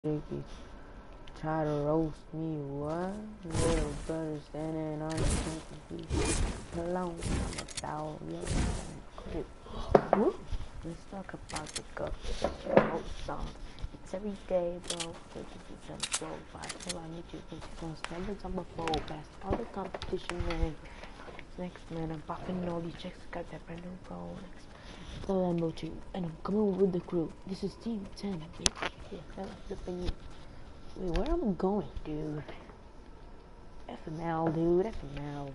Ricky try to roast me, what? Little brother standing on the country. Alone, I'm a dog, yo. Whoop. Let's talk about the GOAT song. It's every day, bro. 50% flow. Till I meet you, think you're gonna stand as I'm a bowl. Past all the competition, man. Next, man, I'm popping all these checks. Got that brand new Rolex. The Lambo 2, and I'm coming with the crew. This is Team 10, bitch. Yeah, I'm flipping you. Wait, where am I going, dude? FML, dude, FML.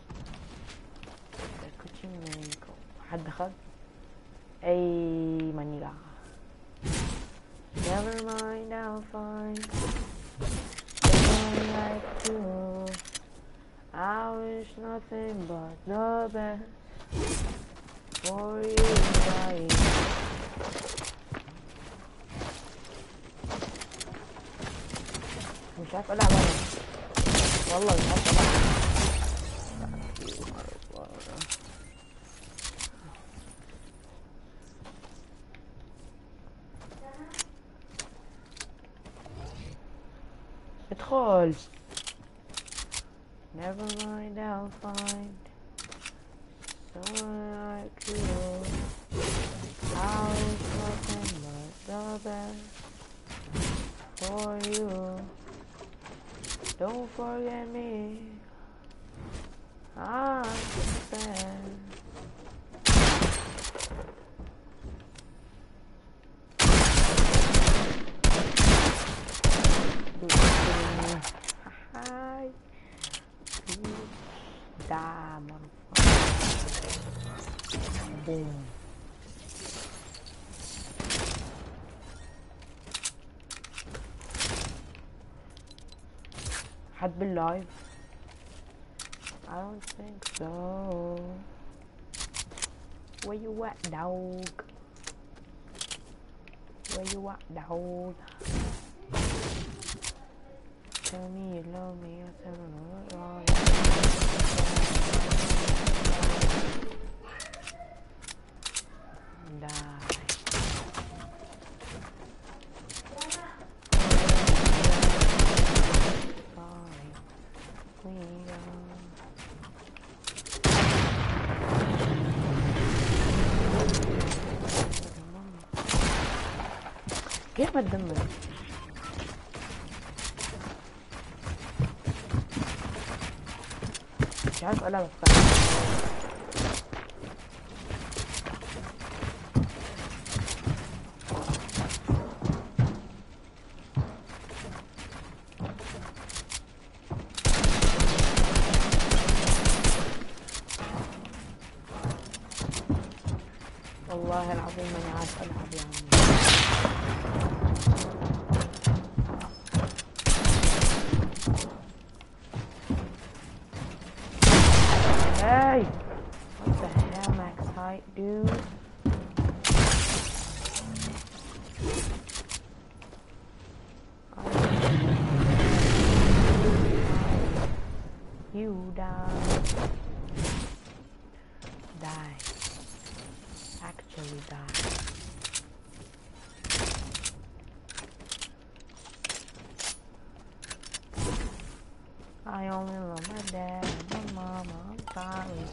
Coaching Mexico. حد دخل؟ أي manila. Never mind, I'll find someone like you. I wish nothing but the best for you, my. مش عارف ألعب أنا والله مش عارف ألعب. ادخل. Never mind, I'll find someone like you. I wish nothing but the best for you. Don't forget me. I'm a fan. Hi. Die, motherfucker. Boom. حد باللايف؟ I don't think so. Where you at, dog? Where you at, dog? Tell me you love me, I tell you no. Die. كيف بتدمر؟ مش عارف ألعب والله العظيم ماني عارف ألعب يا عمي. Hey! What the hell, max height, dude? You die. Die. Actually die. I only love my dad and my mama. I'm sorry.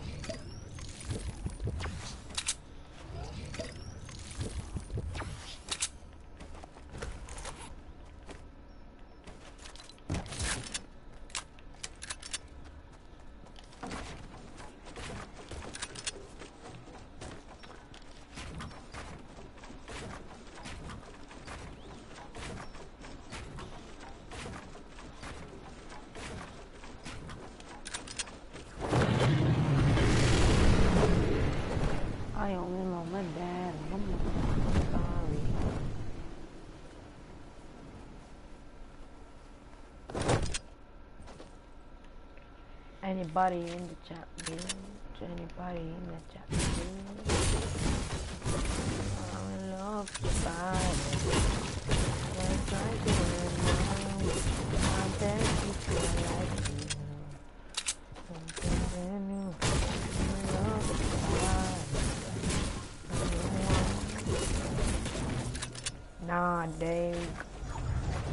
I only love my dad and my mama. I'm sorry. Anybody in the chat, dude? Anybody in the chat, dude? I'm in love with the Bible. Let's try to learn. I bet you feel like you. Something brand new. I'm in love with the Bible. Nah, Dave.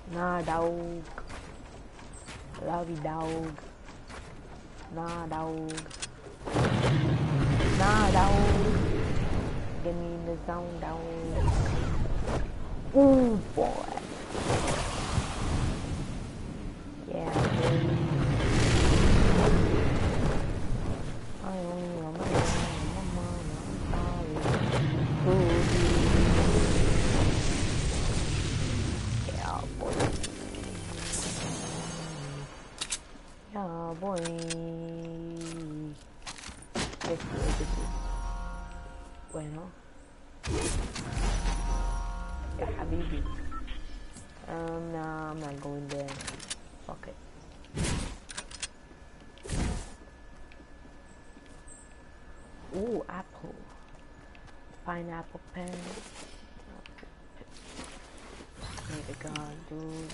Nah, dog. Love you, dog. Nah, dog. Nah, dog. Get me in the zone, dog. Ooh, boy. Yeah, boy. I only remember my mama. Ooh. Yeah, boy. Yeah, boy. This is. Bueno. Yeah, habibi. Nah, I'm not going there. Fuck it. Ooh, apple. Pineapple pen. Swear to God, dude.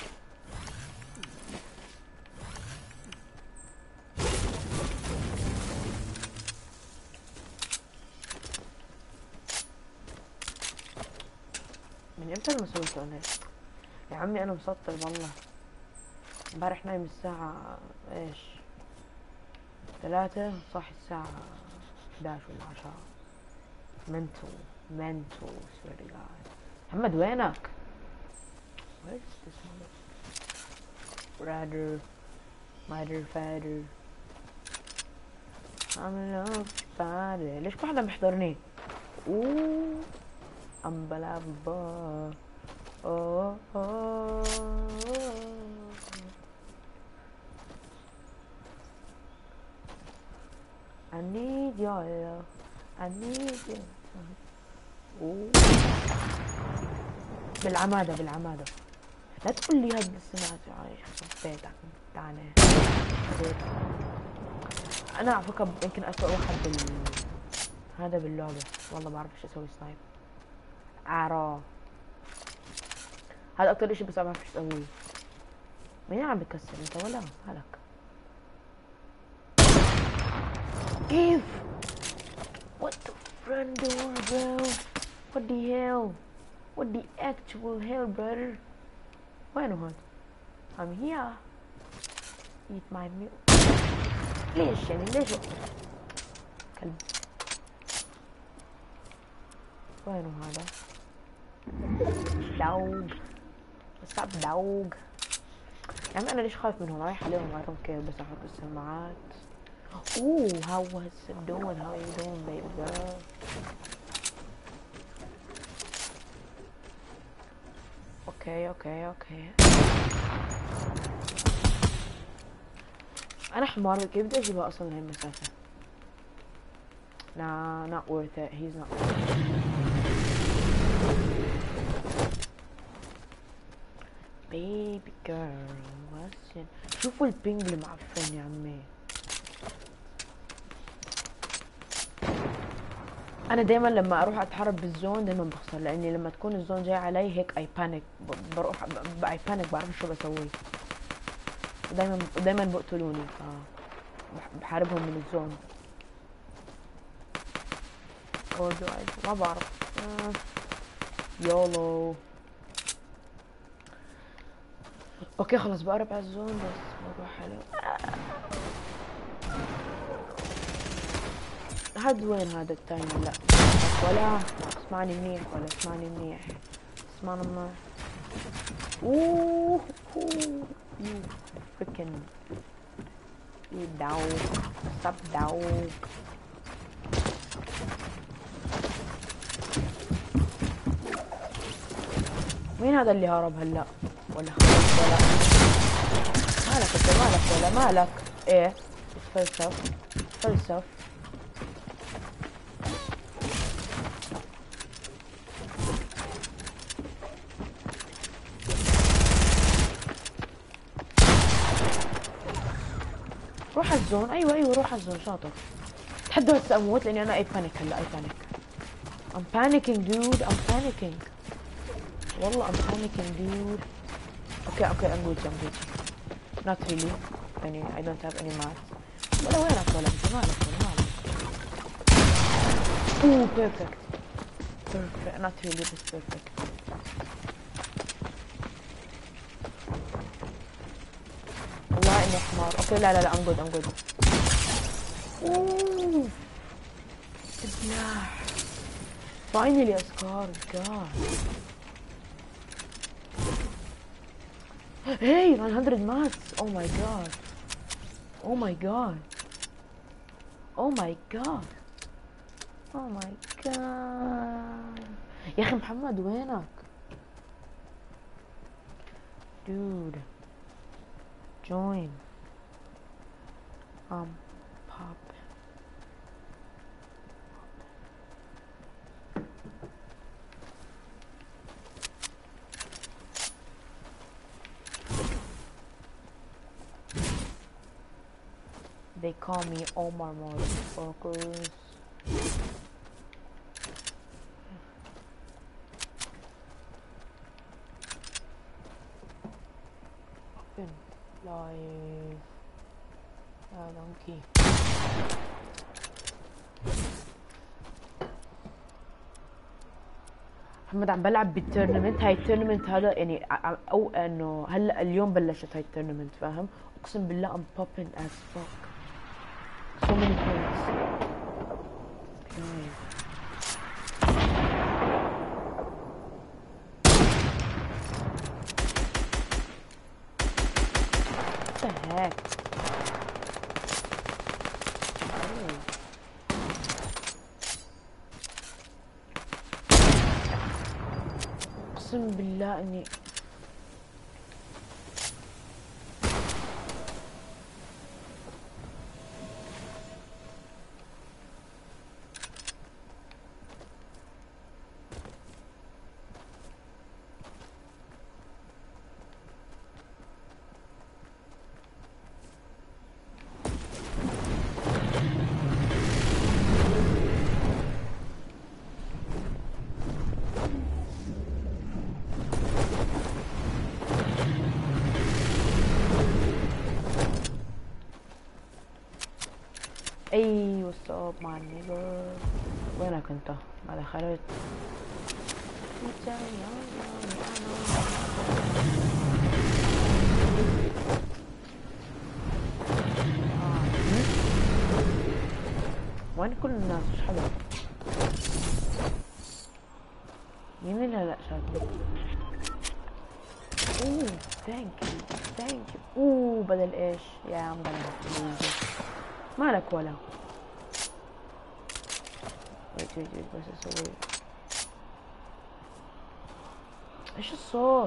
من امتى انا مسويت انا؟ يا عمي انا مسطر والله. امبارح نايم الساعة ايش؟ 3 صاحي الساعة 11 ولا 10. mental swear to God. محمد وينك؟ where's this mother? father I'm love father. ليش كل حدا محضرني؟ اوه unbelievable. Oh, I need your love. I need you. بالعمادة لا تقول لي هاد السماعات يخرب بيتك. تعال انا على فكرة يمكن اسوأ واحد هذا باللعبة. والله ما بعرفش اسوي سنايب. عرا هذا اكتر اشي بس ما بعرفش اسويه. مين عم بكسر انت ولا مالك؟ كيف؟ What the front door, bro? What the hell? What the actual hell, brother? وينه هاد؟ I'm here. Eat my meal. ليش يعني ليش؟ كلب. وينه هذا؟ dog. What's up, dog? يا عمي انا ليش خايف منهم؟ رايح عليهم I don't care بس احط السماعات. Ooh, how was it doing? How you doing, baby girl? Okay. أنا حمار كيف بدي أجيبها أصلا هاي المسافة؟ Nah, not worth it. He's not worth it. Baby girl, what's it? شوفوا البينج المعفن يا عمي. انا دايما لما اروح اتحرك بالزون دايما بخسر لاني لما تكون الزون جاي علي هيك اي بانيك. بروح اي بانيك بعرف شو بسوي. دايما بقتلوني بحاربهم من الزون. ما بعرف. يولو. اوكي خلص بقرب على الزون بس موضوع حلو. هاد وين هذا التايمر؟ لا ولا اسمعني منيح اسمعني منيح. اوه you freaking you dog. Stop dog. مين هذا اللي هرب هلا؟ ولا خلص ولا مالك انت؟ مالك ولا مالك؟ ايه فلسف روح الزون. ايوه روح الزون شاطر. تحدى هسه اموت لاني انا اي بانيك هلا. I'm panicking dude. والله I'm panicking dude. Okay I'm good. Not really. I don't have any mats. ولا وينك ولا انت مالك. Ooh perfect. Not really but perfect. مو حمار. اوكي لا لا لا I'm good I'm good. اوه سلاح finally a scar. God. Hey 900 mats. Oh my god. Oh my god. Oh my god. Oh my god. يا اخي محمد وينك؟ Dude. Join. Pop. They call me Omar motherfuckers. Open live. donkey. محمد عم بلعب بالتورنمنت. هاي التورنمنت هذا يعني او انه هلا اليوم بلشت هاي التورنمنت فاهم. اقسم بالله I'm popping as fuck. So many points. Nice. What the heck? اقسم بالله اني اي واتساب مع النيجر. وينك انت؟ ما دخلت. وين كل الناس؟ ايش حدا؟ مين اللي هلا شافني؟ اوه ثانك يو اوه بدل ايش؟ يا عم مالك ولا ويت بس اسوي ايش الصوت؟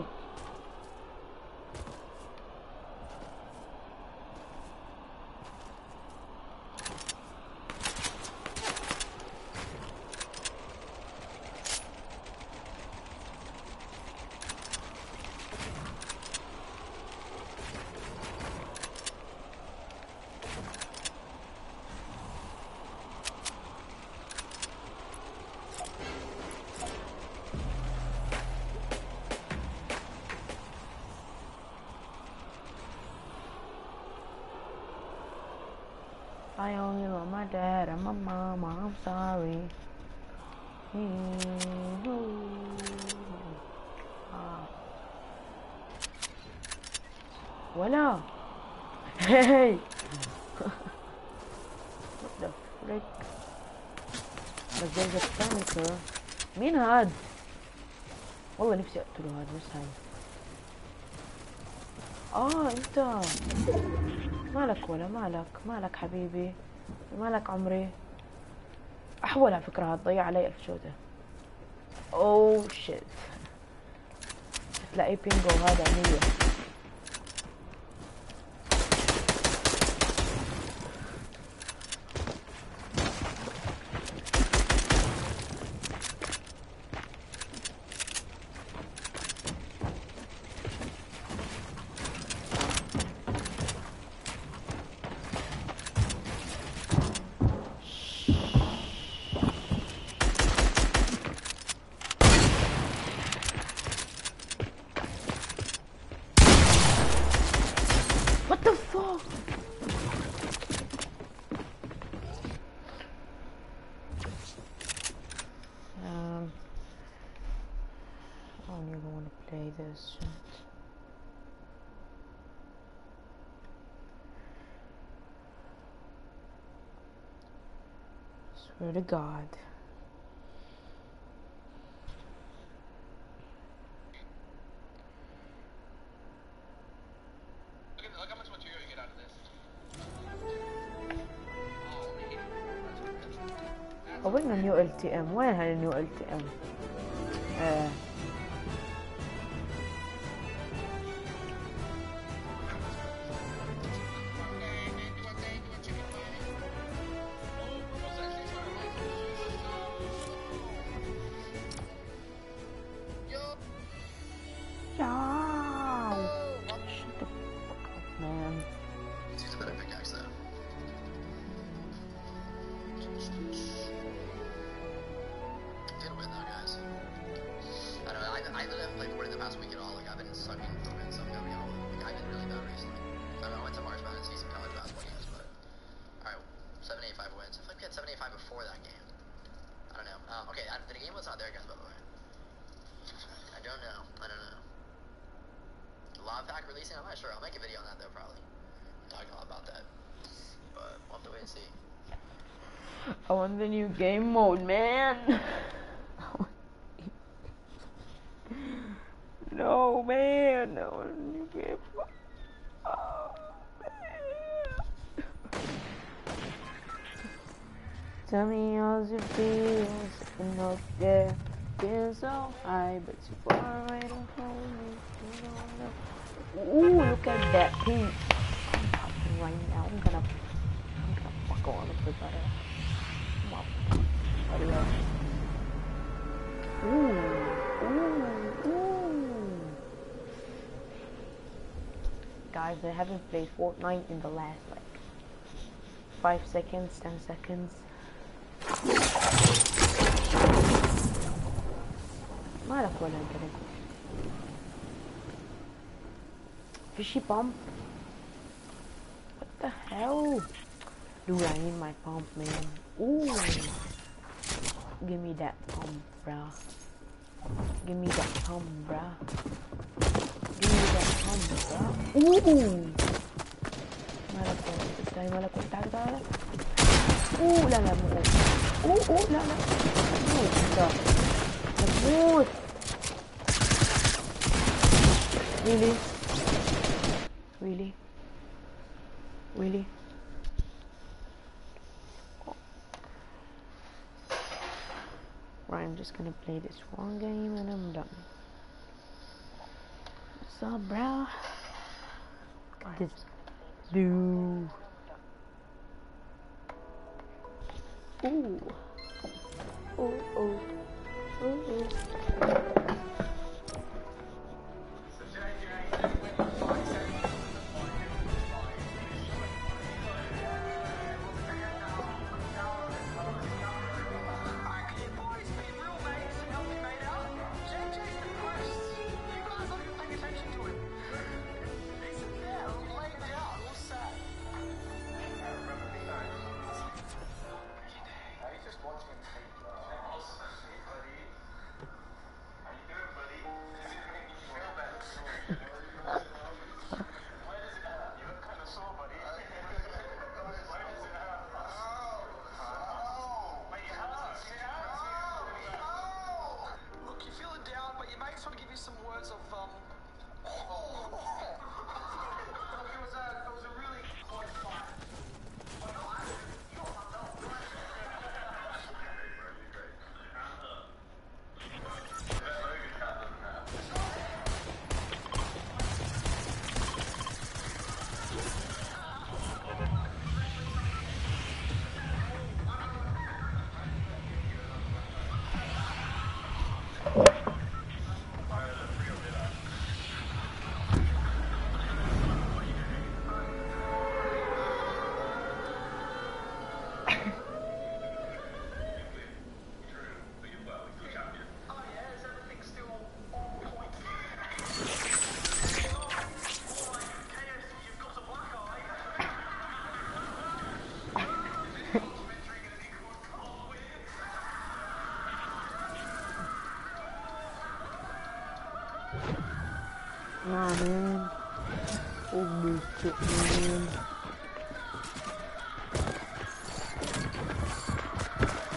I only love my dad and my mama, I'm sorry. ولا hey what the frick. بس there's a panicker. مين هاد؟ والله نفسي اقتله هاد بس هاي. انت مالك ولا مالك حبيبي مالك عمري. احول على فكرة هتضيع علي 1000 شوطة. اوه شيت تلاقي بينجو هذا 100. What the fuck? I don't even want to play this shit. Swear to God. Look how much material you get out of this. وين النيو ال تي ام؟ وين هاي النيو ال تي ام؟ I want the new game mode, man. No, man. I want a new game mode. Oh, man. Tell me how it feels sitting up there, feeling so high, but too far away to hold me. Ooh, look at that pink. I'm popping right now. I'm gonna fuck all of the butter. Ooh. Guys, I haven't played Fortnite in the last like 5 seconds, 10 seconds. ما أعرف ولا أدري. Fishy pump? What the hell? Dude, I need my pump, man. Ooh. Give me that pump, bruh. Give me that pump, bruh. Give me that pump, bruh. Ooh. Malah ko tayo. Ooh, la. Ooh, la. Nagmut. Really? Right, I'm just gonna play this one game and I'm done. What's up, bro? Look at this dude. Ooh. Nah, man. Holy shit, man.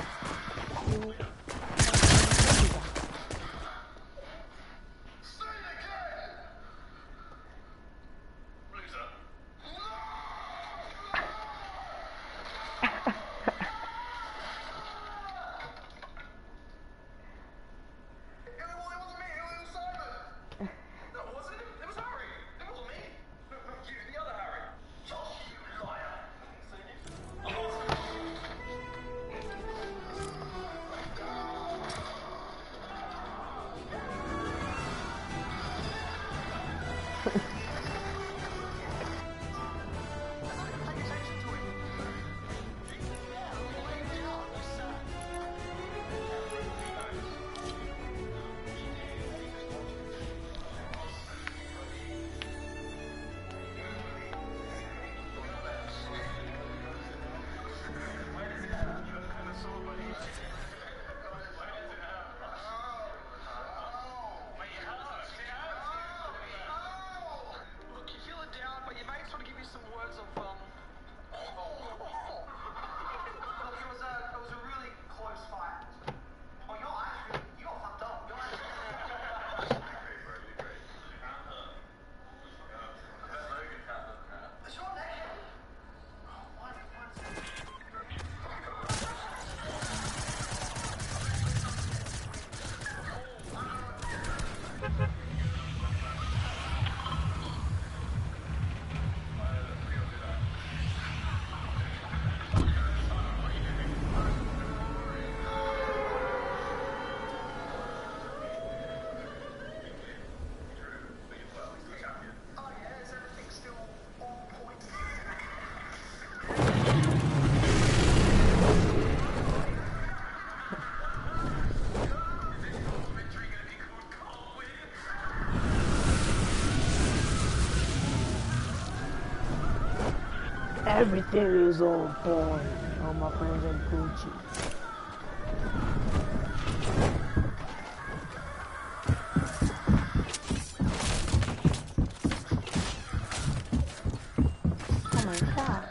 Everything is on point. All my friends are Gucci. Oh my god.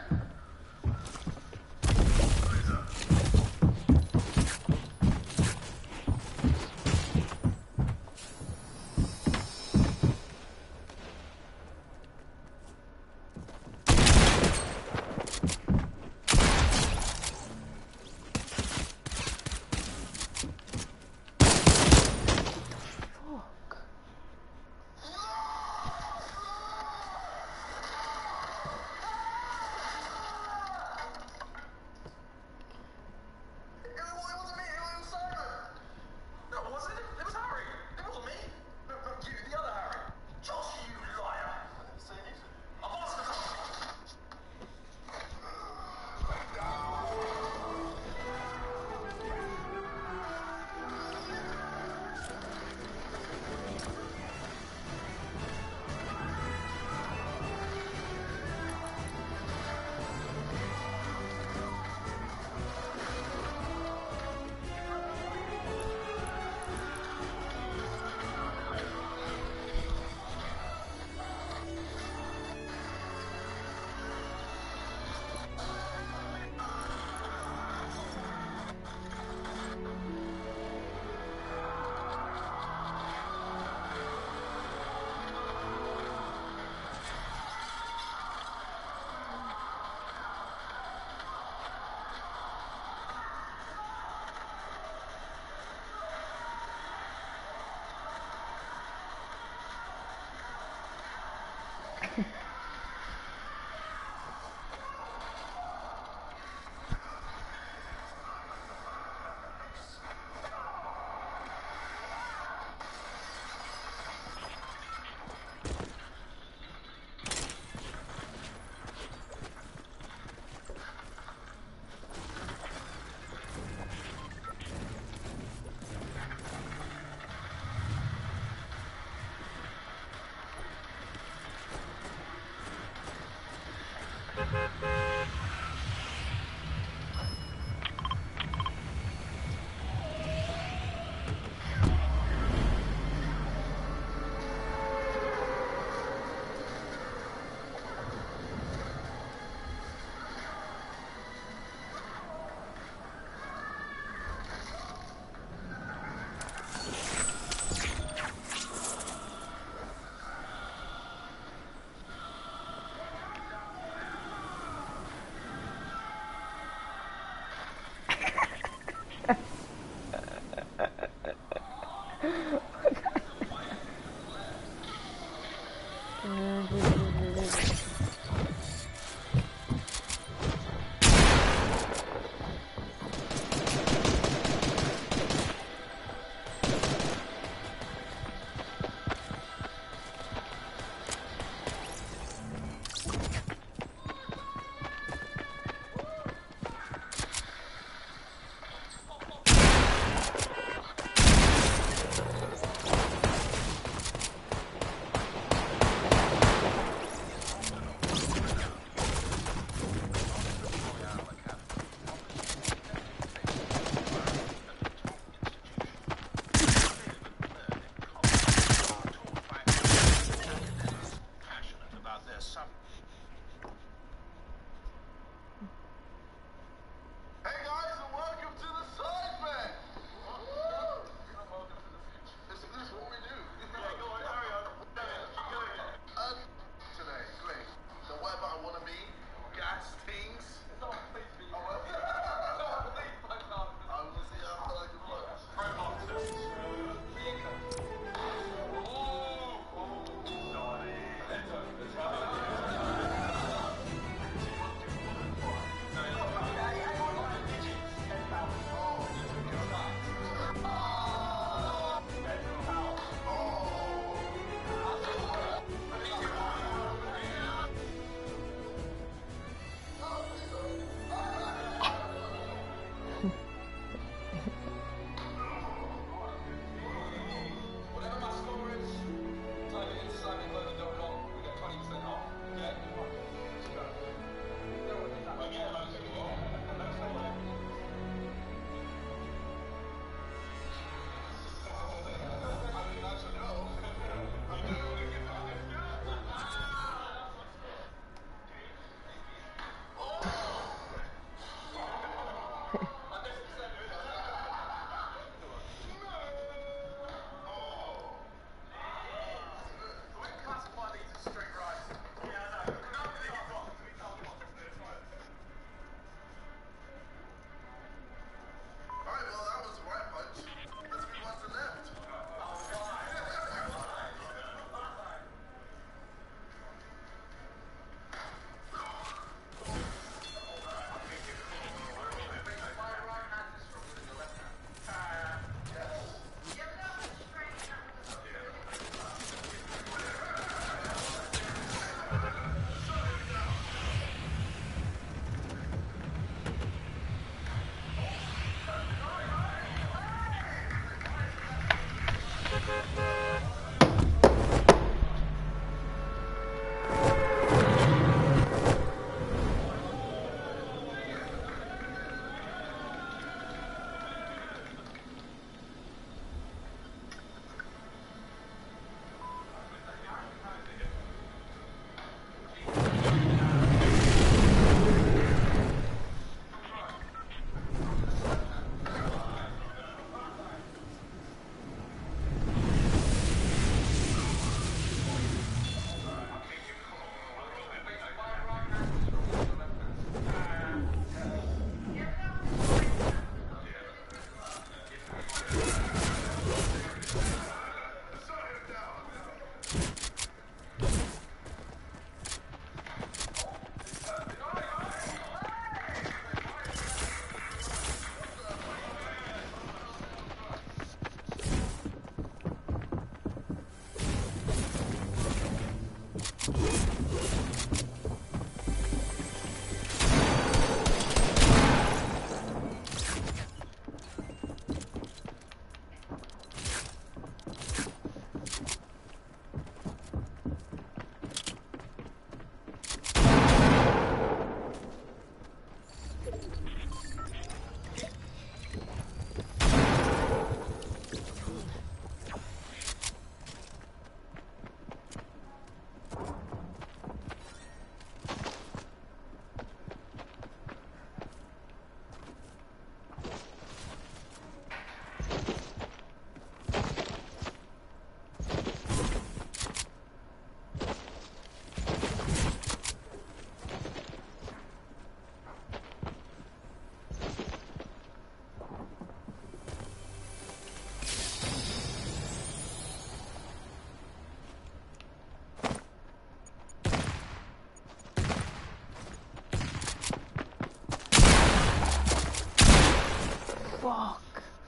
Fuck.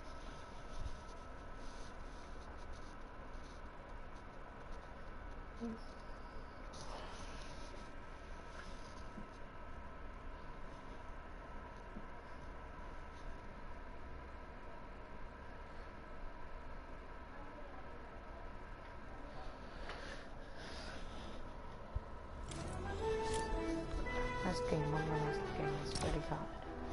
Last game, my last game is very hard.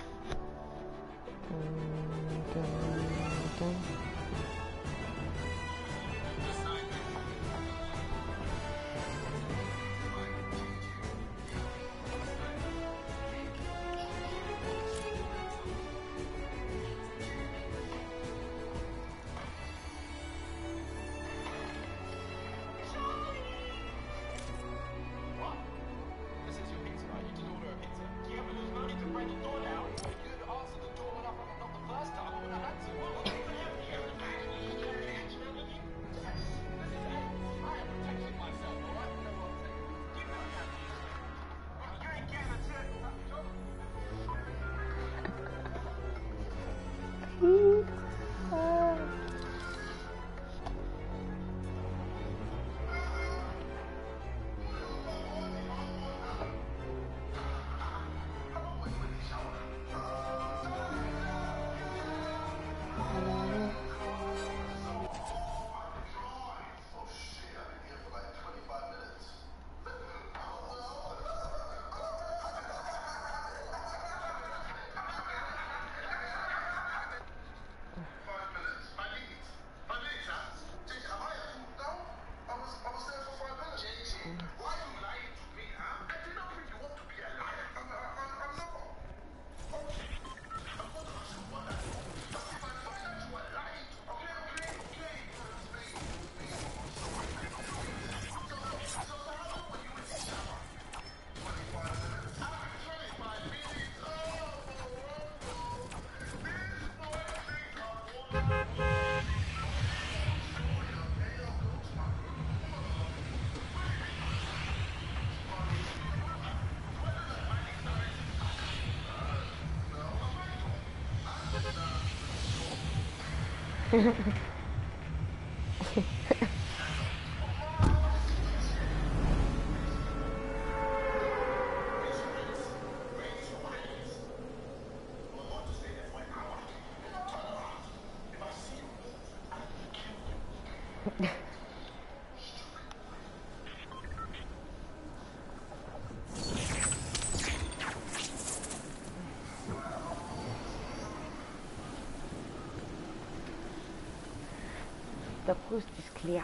The coast is clear.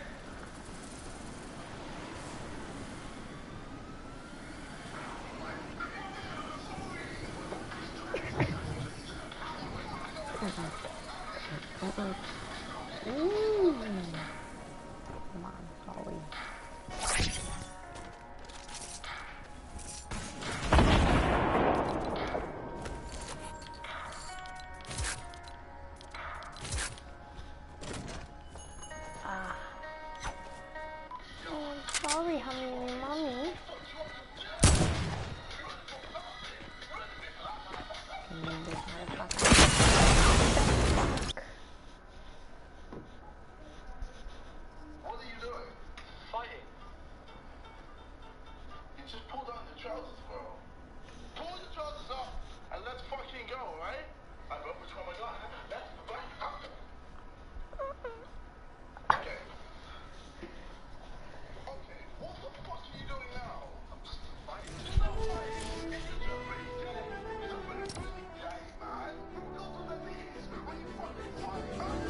Come on, sorry. Sorry, honey, mommy. This motherfucker. What are you doing? Fighting. You just pull down your trousers, bro. Pull your trousers up and let's fucking go, right? I broke which one I got. Let's fight up. Okay. Okay, what the fuck are you doing now? I'm just fighting. Just not fighting. It's just really gay. It's really gay, man. You go to the knees when you fucking fight.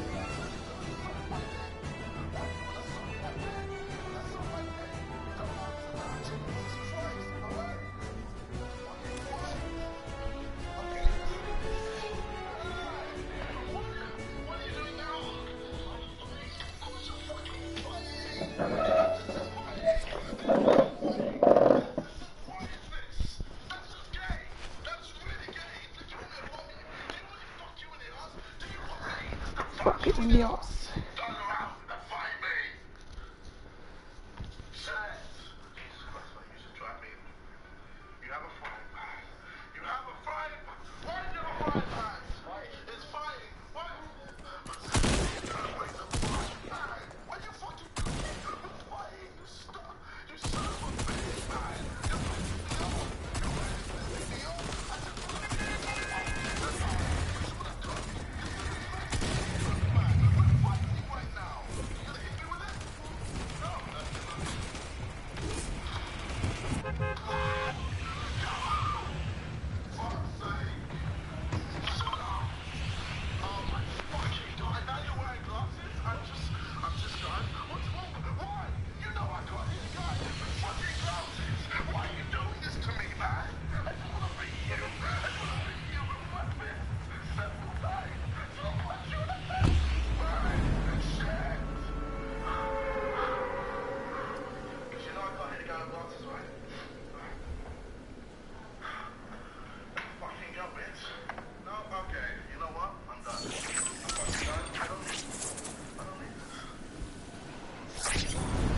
Fucking yes. Turn around and fight me. Shit. Jesus Christ, man, you should try me. You have a frying pan. You have a frying pan. Why do you have a frying pan? It's fighting. Why? Where's the frying pan? Why you fucking fighting? You stop. You son of a bitch, man. Right now. You gonna hit me with it? No. Fuck's sake. Shut up. Oh my fucking god. Now you're wearing glasses? I'm just done. What's wrong? Why? You know I got this guy with fucking glasses. Why are you doing this to me, man? I just wanna be you. I just wanna be you with my fist. Several times. So what should I do? Man, shit. Because you know I got hit a guy with glasses, right? Fucking go, bitch. No? Okay. You know what? I'm done. I'm fucking done. I don't need this.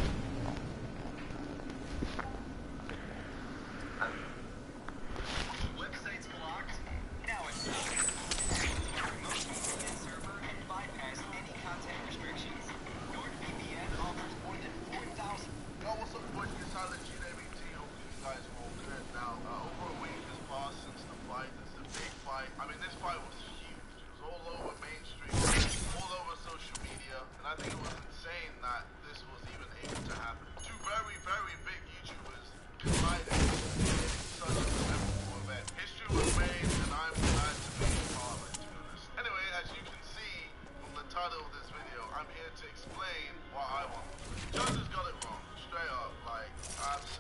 Website's blocked. Now it's remote VPN server and bypass any content restrictions. NordVPN offers more than 4,000. Yo, what's up, boys? It's Silent GWT. Hope you guys are all good. Now, over a week has passed since the fight. It's a big fight. I mean, this fight was huge. It was all over mainstream, all over social media, and I think it was insane that this was even able to happen. Two very, very big YouTubers colliding in such a memorable event. History was made, and I'm glad to be a part of it, to be honest. Anyway, as you can see from the title of this video, I'm here to explain what I want. Judges got it wrong, straight up, like, absolutely.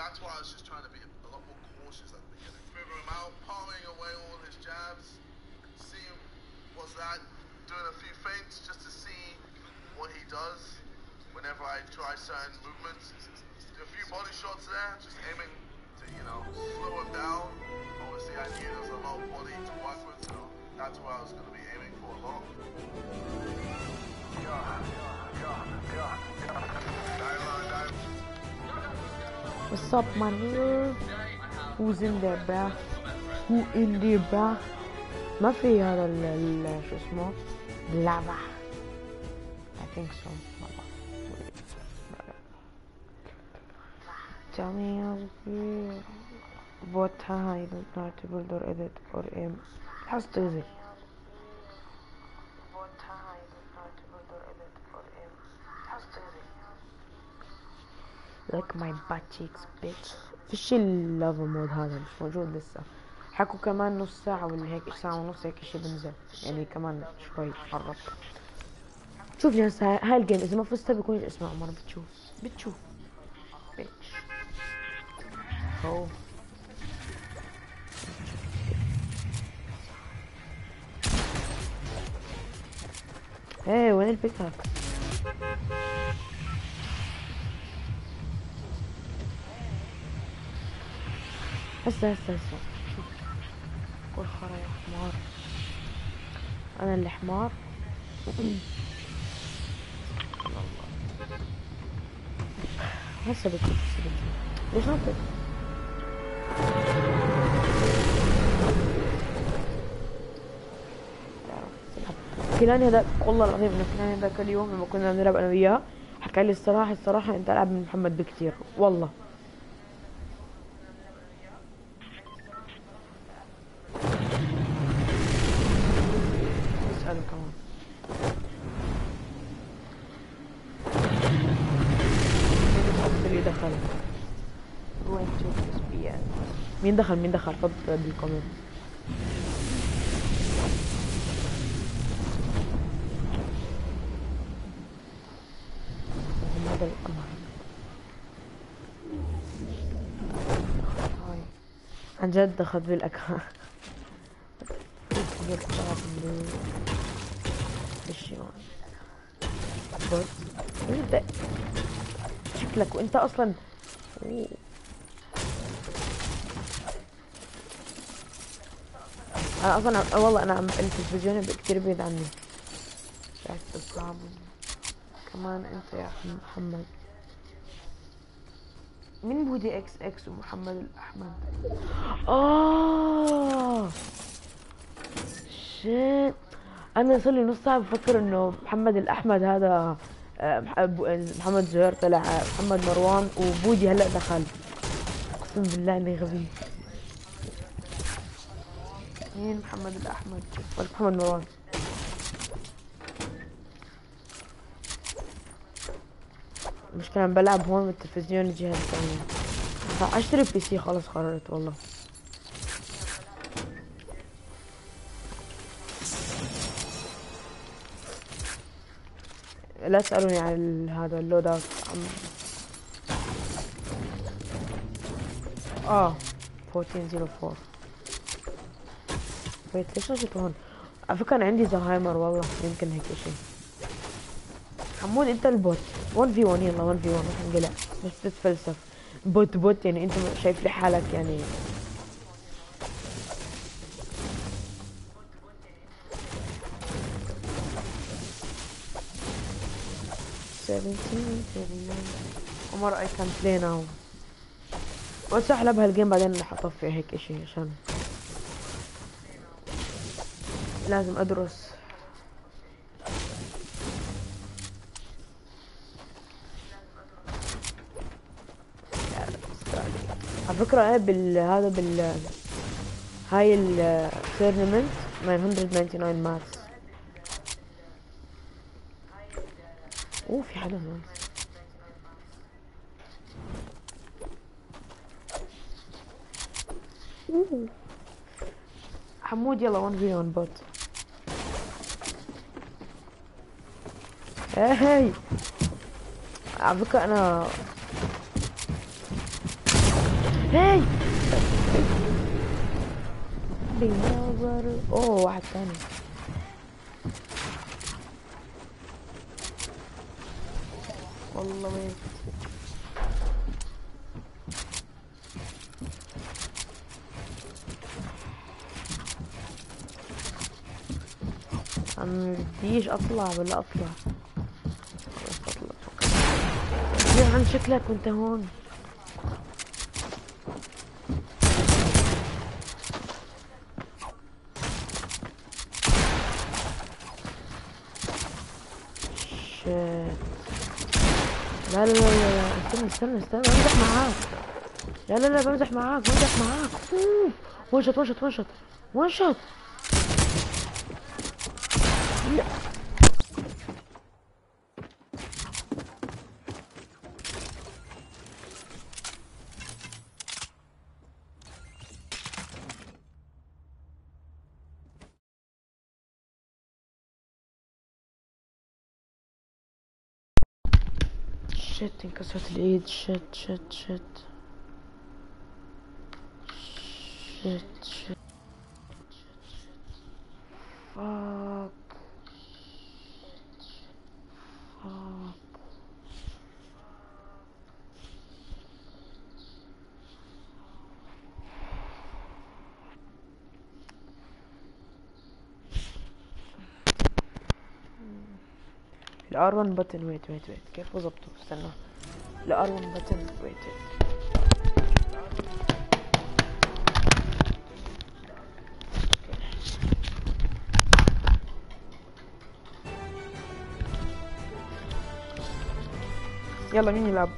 that's why I was just trying to be a lot more cautious at the beginning. Figure him out, parlaying away all his jabs, seeing what's that, doing a few feints just to see what he does whenever I try certain movements. Do a few body shots there, just aiming to, you know, slow him down. Obviously I knew there was a lot of body to work with, so that's where I was going to be aiming for a lot. What's up, my nigga? Who's in there, bruh? Who in there, bruh? ما في هذا شو اسمه lava. I think so. Tell me what I don't know to build or edit or aim. How to do it? Like my butt cheeks, bitch. فيش اللافا مود هذا مش موجود لسه. حكوا كمان نص ساعة ولا هيك ساعة ونص هيك شي بنزل، يعني كمان شوي قرب. شوف يا هسه هاي الجيم إذا ما فزتها بيكون اسمها عمر. بتشوف bitch. هو ايه وين البيكاك؟ هسه شوف كل خرا يا حمار. انا اللي حمار. هسه بتشوف ليش نطق؟ كيلاني هذاك والله العظيم انه كيلاني هذاك اليوم لما كنا نلعب انا وياه حكى لي الصراحة انت العب من محمد بكتير والله. اسأله كمان. اللي دخل وين تشوف اسبيان مين دخل حط بالكومنت. هذا القمر هاي عن جد دخل بالاكوان بالشمال بص انت شكلك وانت اصلا انا اصلا والله انا التلفزيون كتير بعيد عني. شايف الصعب كمان انت يا محمد. مين بودي اكس ومحمد الاحمد؟ شيت انا صار لي نص ساعه بفكر انه محمد الاحمد هذا محمد زهير طلع محمد مروان وبودي هلا دخل. اقسم بالله اني غبي. مين محمد الاحمد ولا محمد مروان؟ مش كان بلعب هون بالتلفزيون الجهة الثانية. اشتري بي سي خلاص قررت والله. لا تسألوني عن هذا اللود اوت 1404. ويت ليش رجعت هون؟ على فكرة انا عندي زهايمر والله يمكن هيك اشي. حمود انت البوت 1v1 يلا 1v1 رح نقلع بس تتفلسف بوت يعني انت شايف لي حالك يعني. عمر I can play now. وسأحلى بهالجيم بعدين رح اطفي هيك اشي عشان لازم ادرس. على فكرة ايه هذا هاي التورنمنت 999 ماكس. في حدا هون. حمود يلا 1v1 بوت. هاي على فكرة انا هاي بينظر. اوه واحد ثاني. والله وين عم بديش اطلع ولا اطلع. خلص اطلع. يا عم شكلك وانت هون. شيت. لا لا لا لا استنى بمزح معاك. لا بمزح معاك. وان شوت. لا. شيت انكسرت الايد. شيت فاك. الار1 بutton. ويت كيف ظبطه؟ استنى. الار1 button. ويت يلا مين يلعب؟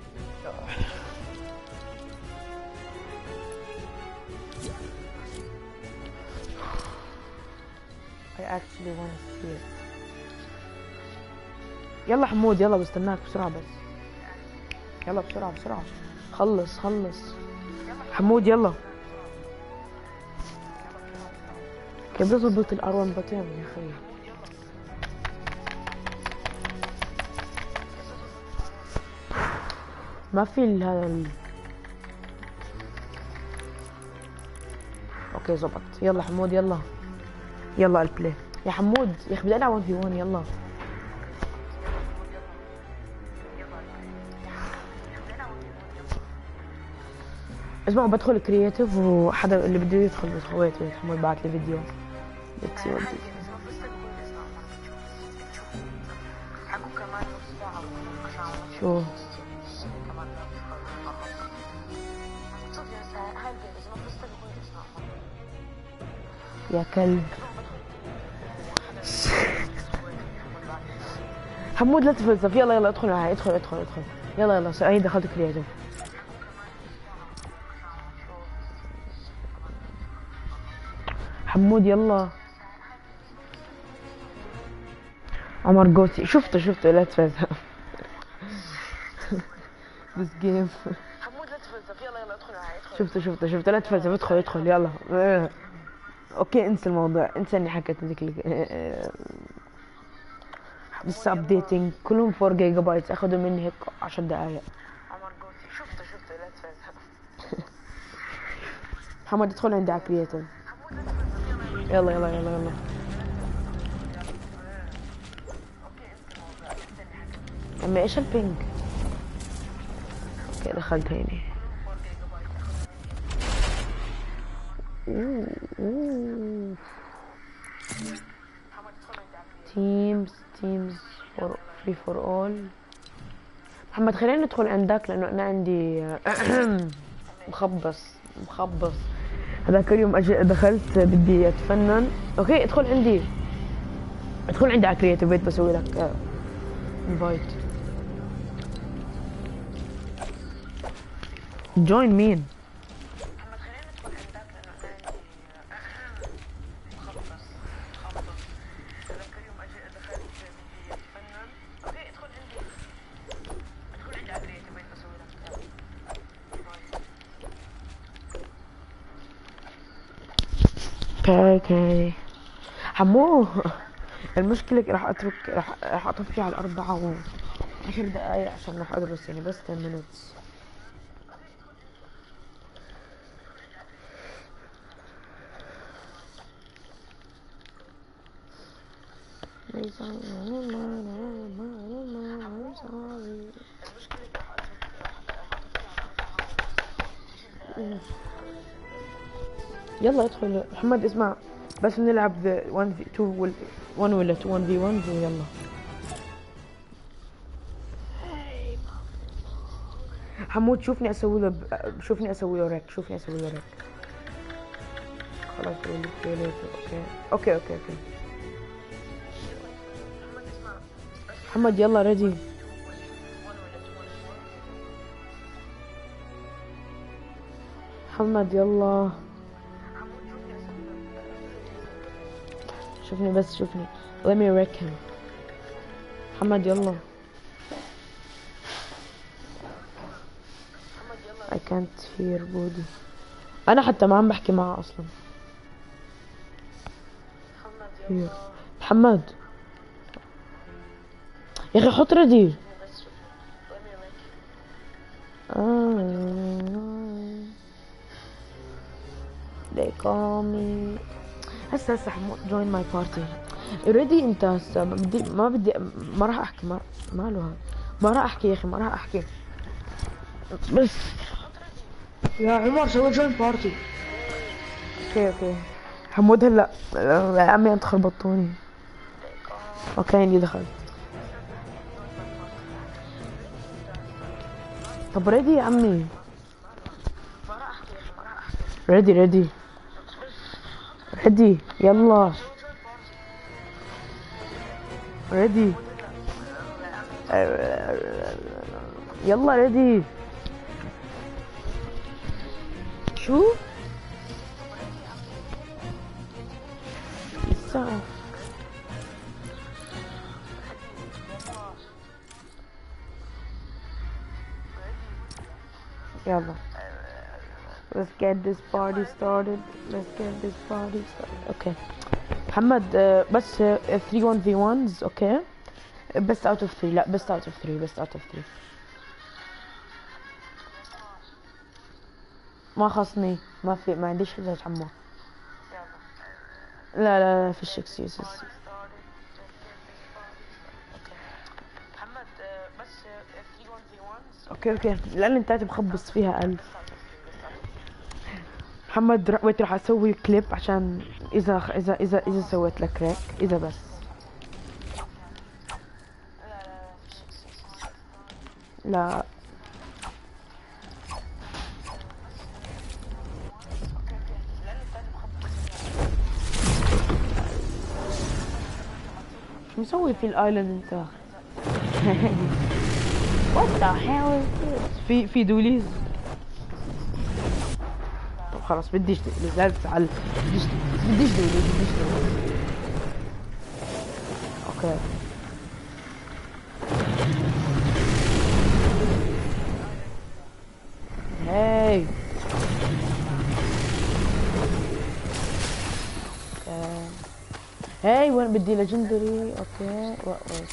I actually want to see it. يلا حمود يلا بستناك بسرعة بس. يلا بسرعة. خلص حمود يلا. كيف بظبط الار1 button يا اخي؟ ما في هذا اوكي زبط. يلا حمود يلا البلاي يا حمود يا اخي. بدي العب 1v1 يلا. اسمعوا بدخل كرياتيف وحدا اللي بده يدخل ويت حمود بعت لي فيديو. بتسي ودي شو يا كلب. حمود لا تفلسف. يلا ادخل معي. ادخل. يلا هي دخلت كرياتيف. حمود يلا. عمر جوتي شفته لا تفلسف. this game. حمود لا تفلسف. يلا ادخل معي. شفته لا تفلسف. ادخل يلا. اوكي انسى الموضوع. انسى اني حكيت ذيك بس ابديتنج كلهم 4 جيجا بايت. اخذوا مني هيك 10 دقايق. عمر جوتي شفته لا تفلسف. محمد ادخل عندي على كرياتيف. يلا اما ايش البينج؟ اوكي دخلت هيني. تيمز فور فري فور اول. محمد خلينا ندخل عندك لانه انا عندي مخبص. هذاك اليوم دخلت بدي اتفنن. اوكي ادخل عندي على كرياتيف. بيت بسوي لك انفايت. جوين مين؟ محمد خلينا ندخل عندك لانه انا عندي مخبص. هذاك اليوم دخلت بدي اتفنن. اوكي ادخل عندي على كرياتيف. بيت بسوي لك اوكي حمو. المشكلة راح اطفي على 4 و10 دقايق عشان راح ادرس يعني بس 10 minutes. say something. I'm sorry. يلا ادخل محمد اسمع بس نلعب 1 في 2 1 ولا 1 في 1 ويلا. حمود شوفني اسوي له شوفني اسوي له ريك خلاص اوكي محمد يلا ريدي. محمد يلا شوفني let me wreck him. محمد يلا. I can't hear بودي. انا حتى ما عم بحكي معه اصلا. محمد يا اخي حط ردي. they call me هسه حمود join my party already. انت هسه ما راح احكي ما له هذا ما راح احكي يا اخي ما راح احكي بس يا عمر سوي join party. اوكي حمود هلا يا عمي انت خربطتوني. اوكي اني دخلت. طب ريدي يا عمي ريدي يلا ريدي يلا ريدي. شو الساعة يلا. Let's get this party started. Okay. محمد بس 3 1 v 1s okay. best out of 3 لا best out of 3 ما خصني ما عنديش حجج عمو. لا فيش excuses. محمد بس 3 1 v 1s اوكي لان انت مخبص فيها 1000. محمد وقت راح اسوي كليب عشان اذا سويت لك ريك اذا بس لا شو مسوي في الايلاند انت؟ What the hell is this؟ في دوليز. طب خلاص بديش نزلت على بديش دوليز. اوكي هاي هاي وين بدي ليجندري. اوكي وات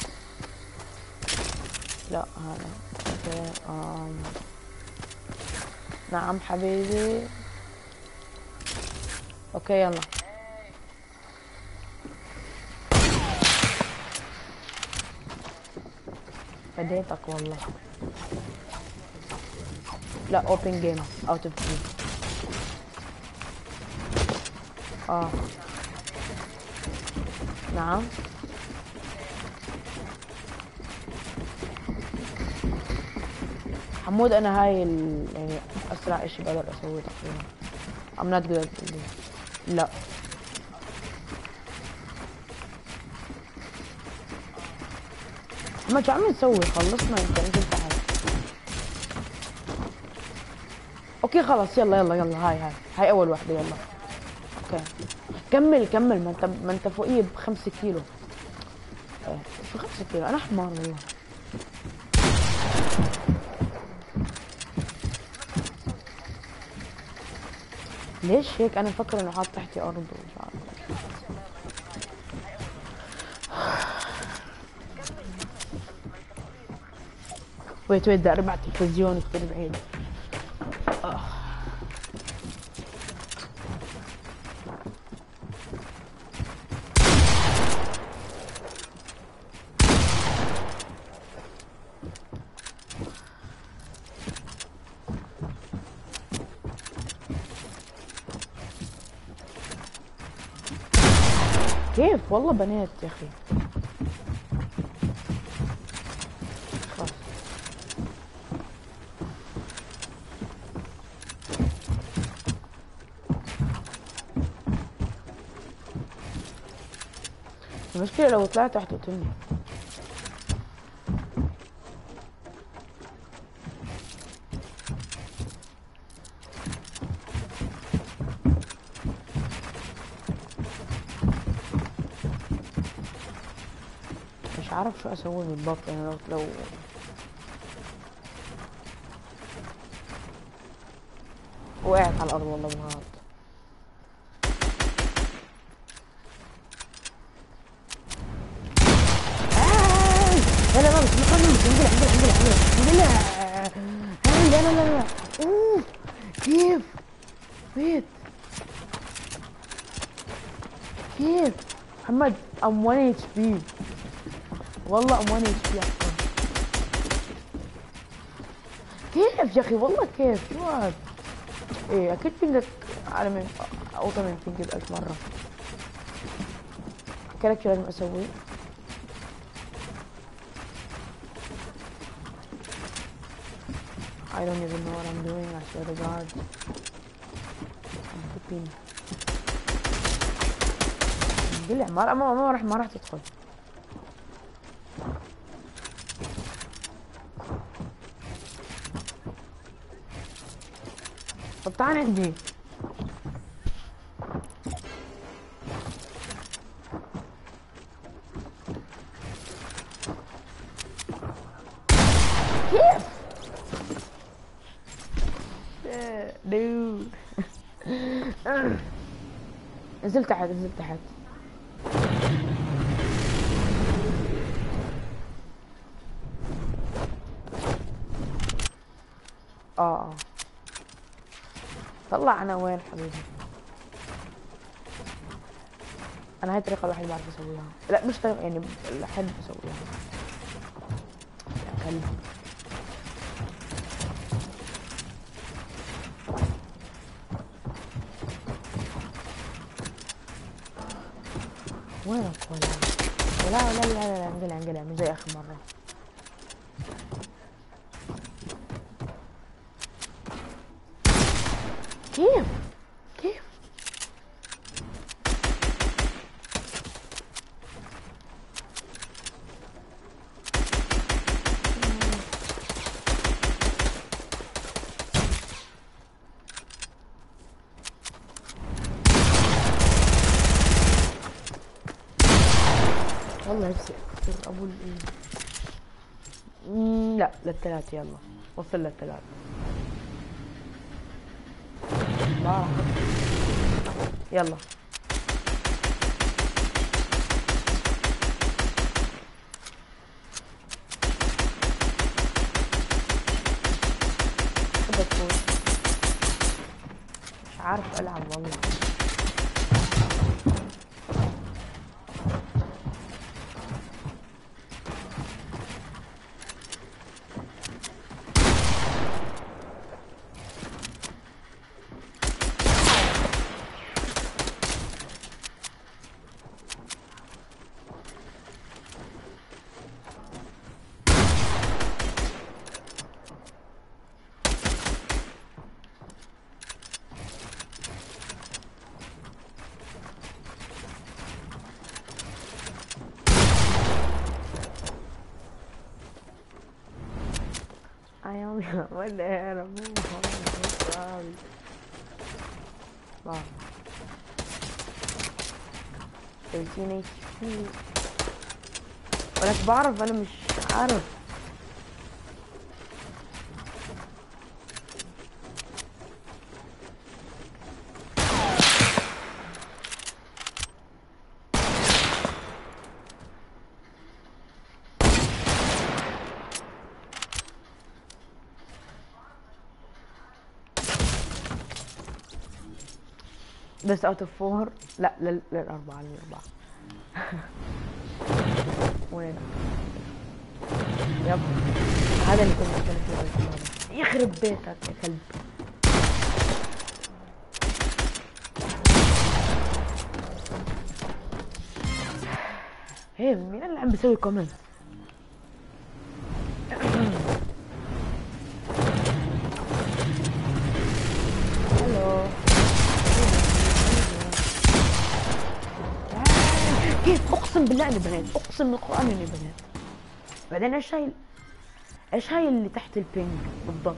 لا هذا اوكي نعم حبيبي. اوكي يلا فديتك والله. لا open game out of 3. نعم حمود انا هاي يعني اسرع اشي بقدر اسويه تقريبا. I'm not good at this. لا ما شو عم نسوي خلصنا انت نزلت تعال. اوكي خلاص يلا هاي اول واحدة يلا. اوكي كمل ما انت فوقيه ب5 كيلو. شو 5 كيلو انا حمار والله. ليش هيك انا مفكر انه حاط تحتي ارض ومش عارف. ويت بدي اربع تلفزيون كثير بعيد. كيف والله بنات يا اخي. خلاص المشكلة لو طلعت تحت قتلني. مش عارف شو اسوي بالضبط يعني لو وقعت على الارض والله بالغلط. لا لا لا مش الحمد لله لا لا لا لا اوف كيف ميت كيف محمد ام 1 اتش بي والله ام 1 اتش بي كيف يا اخي والله كيف شو هاد. ايه اكيد فينجك اعلى من اوطى من فينجك 1000 مرة. احكي لك شو لازم اسوي. I don't even know what I'm doing, I swear to God. I'm flipping. بالله ما راح تدخل. طب تعال عندي. كيف؟ دود. نزل تحت نزل تحت. طلع انا وين حبيبي. انا هاي الطريقة الوحيدة اللي بعرف اسويها. لا مش طريقة يعني احب اسويها. يا كلب. وينك ولا انقلع مش زي اخر مرة. كيف والله نفسي اكثر ابو لا للثلاث يلا وصل للثلاث. يلا مش عارف العب والله. ولا انا مو خلاص. واو 13 HP ولك بعرف انا مش عارف. بس اوت اوف 4 لا للأربعة وين يب هذا اللي كنا نتكلم فيه. يخرب بيتك يا كلب. هي مين اللي عم بيسوي كومنت؟ هلو كيف؟ اقسم بالله اني بنيت، اقسم بالقران اني بنيت. بعدين ايش هاي اللي تحت البينج بالضبط؟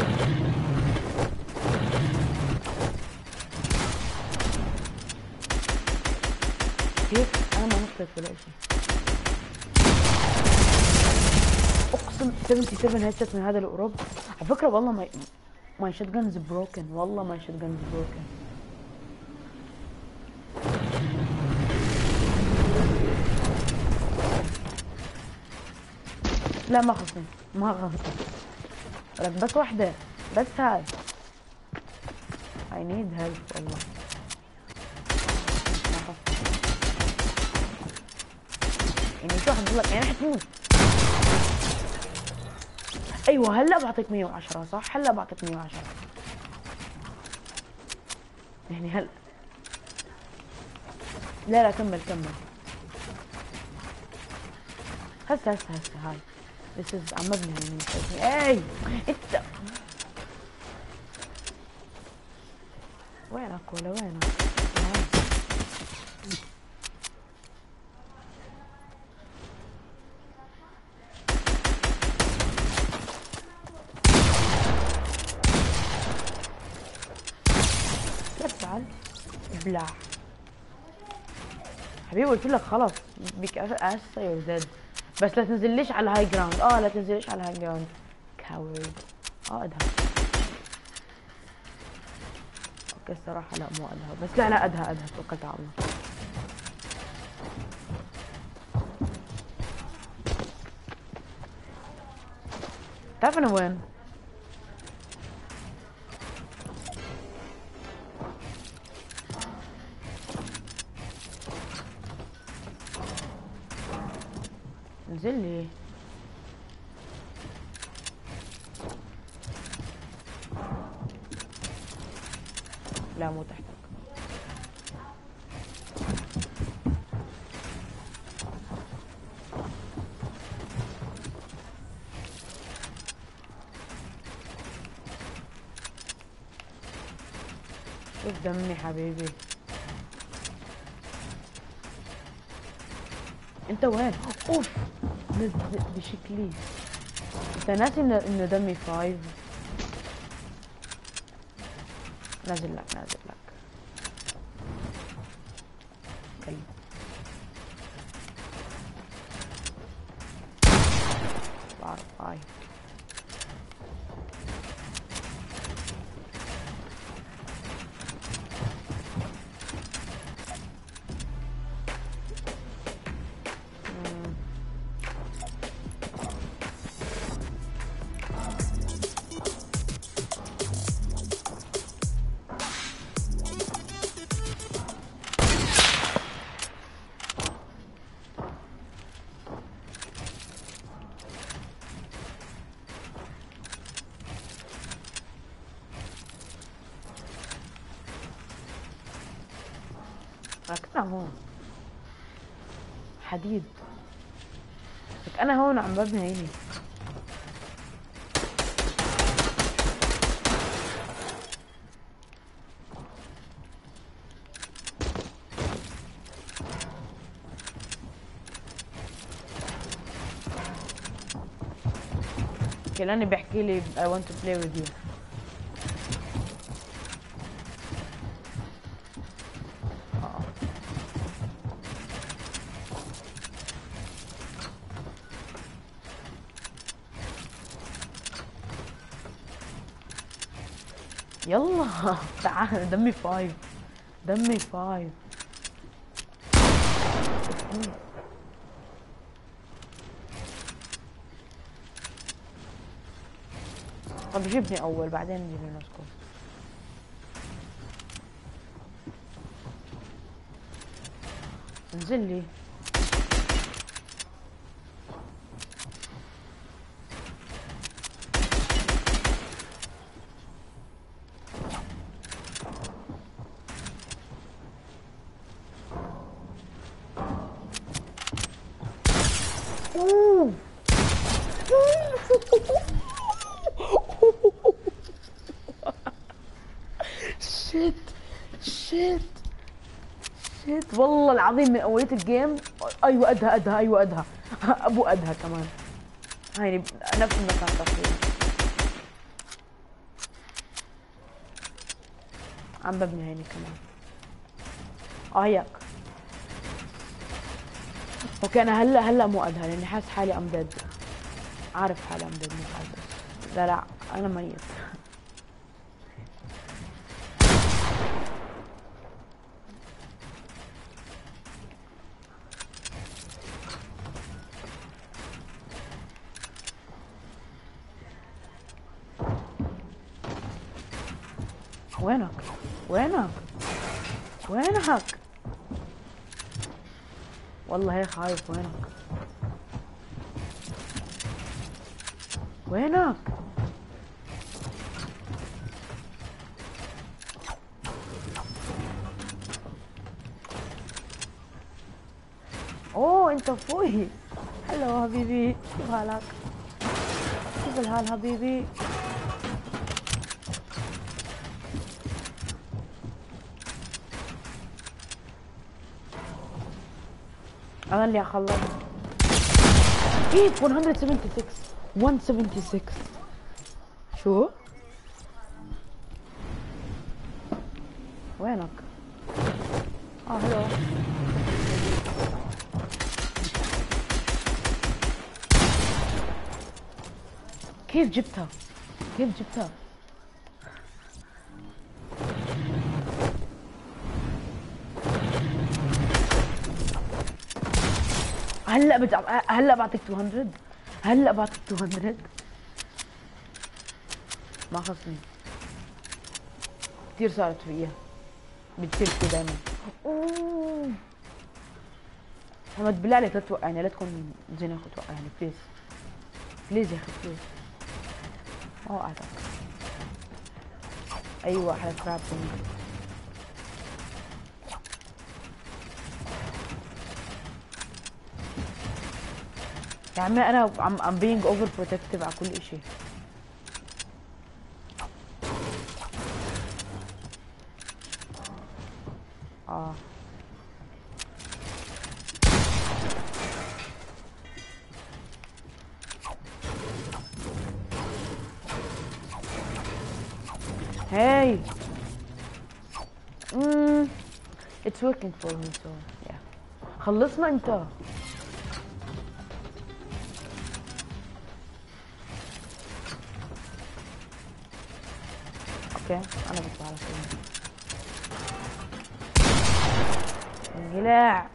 كيف؟ انا ما نطيت ولا شيء. اقسم 77 هيدسет من هذا القرب. على فكره والله ماي شوت جنز بروكن، والله ماي شوت جنز بروكن. لا ما خصني، ما خصني لك بس وحده، بس هاي I need help والله. ما خصني يعني شو حتقول لك يعني حتموت. ايوه هلا بعطيك 110 صح؟ هلا بعطيك 110 يعني هلا. لا كمل هسه هاي This is عم مبني يعني. اي انت وينك ولا وينك؟ كيف تعال؟ ابلع حبيبي، قلت لك خلاص بيك اسا يا زد، بس لا تنزليش على الهاي جراوند. لا تنزليش على الهاي جراوند كاورد. ادهى اوكي الصراحه لا مو ادهى، بس لا ادهى توكلت على الله. تعرف انا وين؟ انزل لي. لا مو تحتك. شوف دمي حبيبي. انت وين؟ اوف بشكلي. انت ناسي انه دمي 5. نازل لك كلب. بعرف هاي ركزنا هون حديد. لك انا هون عم ببني هيني. كلاني بيحكي لي I want to play with you. يلا تعال دمي 5 دمي 5. طب جيبني اول بعدين نجيب نسكت. انزل لي. والله العظيم من اولية الجيم. ايوه ادها ايوه ادها ابو ادها كمان. هاي نفس المكان تقريبا. عم ببني هيني كمان. هياك. اوكي انا هلا مو ادها لاني حاسس حالي امدد. عارف حالي امدد مو حاسس. لا انا ميت. وينك؟ وينك؟ والله هيك خايف. وينك؟ اوه انت فوقي. هلو حبيبي، كيف حالك؟ كيف الحال حبيبي؟ انا اللي اخلص. كيف 176 شو؟ وينك؟ هلو. كيف جبتها؟ هلا بعطيك 200. ما خصني. كثير صارت فيها. بتصير كذا دايما. اوه محمد بالله عليك لا توقعني، لا تكون زين اخو توقعني بليز. يا اخي بليز. ما وقعتك. ايوه احلى تراب. يا عمي انا I'm being overprotective على كل اشي. Hey. It's working for me so yeah. خلصنا انت. اوكي انا بطلع على كده. انقلع.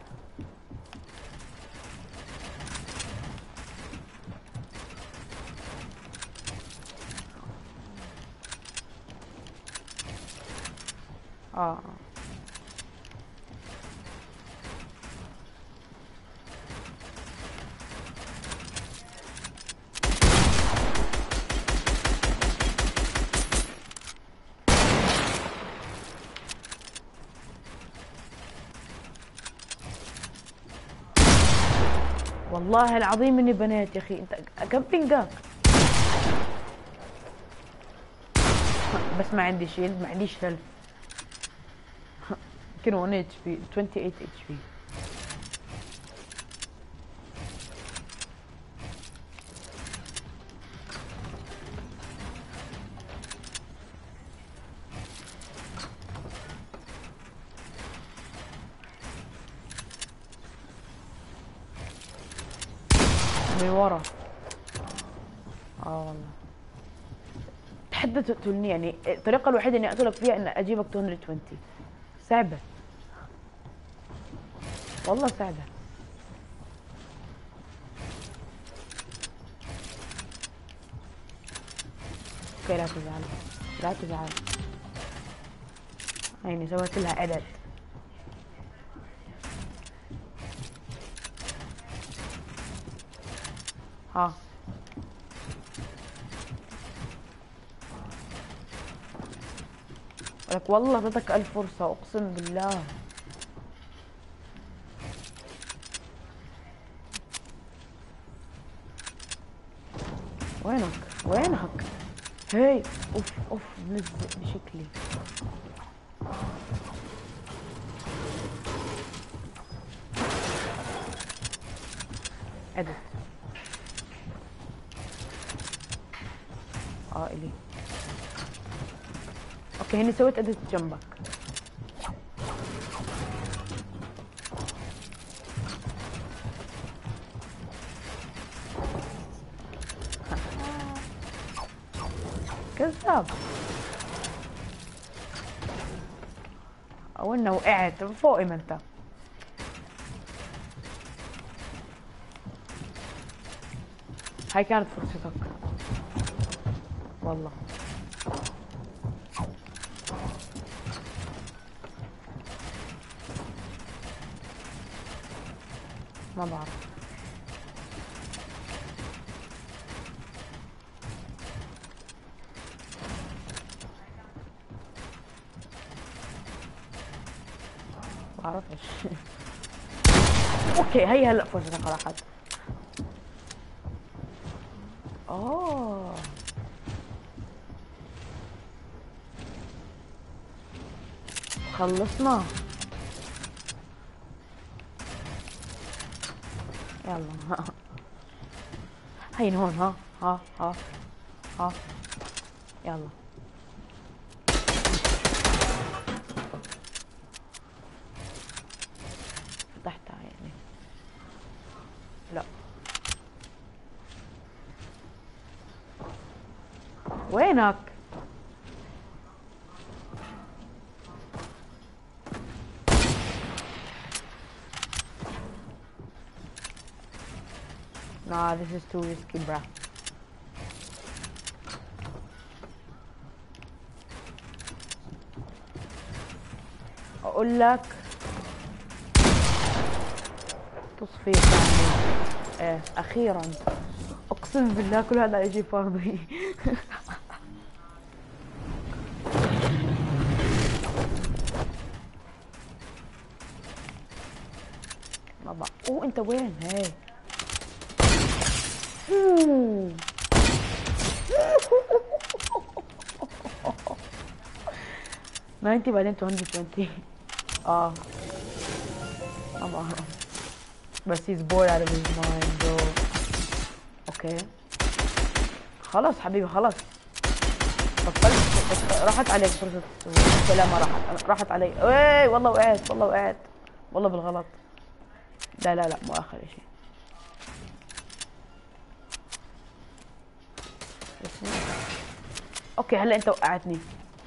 والله العظيم اني بنيت يا اخي. انت كم بينجاك؟ بس ما عندي شيلد، ما عنديش هيلث. يمكن 1 اتش بي 28 اتش بي. من ورا. والله تحدى تقتلني. يعني الطريقة الوحيدة اني اقتلك فيها ان اجيبك 220. صعبة والله صعبة. اوكي لا تزعل. يعني سويت لها عدد. ولك والله اعطيتك 1000 فرصة اقسم بالله. وينك؟ هي اوف ملزق بشكلي. ادت الي. اوكي هني سويت ادت جنبك. كذاب. او انه وقعت فوقي ما انت. هاي كانت فرصتك والله. ما بعرف. بعرفش. اوكي هي هلا فرصتك راحت. خلصنا. يلا هين هون. ها يلا. فتحتها يعني. لا وينك؟ Nah, this is too risky, bruh. اقول لك تصفيق يعني. اخيرا اقسم بالله كل هذا يجي فاضي. ما بقى. انت وين هيك؟ 90 بعدين 220. ما بعرف بس he's bored out of his mind bro. اوكي خلاص حبيبي خلاص بطلت. راحت عليك فرصة السلامة. راحت علي. ايه والله وقعت والله بالغلط. لا مو اخر اشي. اوكي هلا انت وقعتني.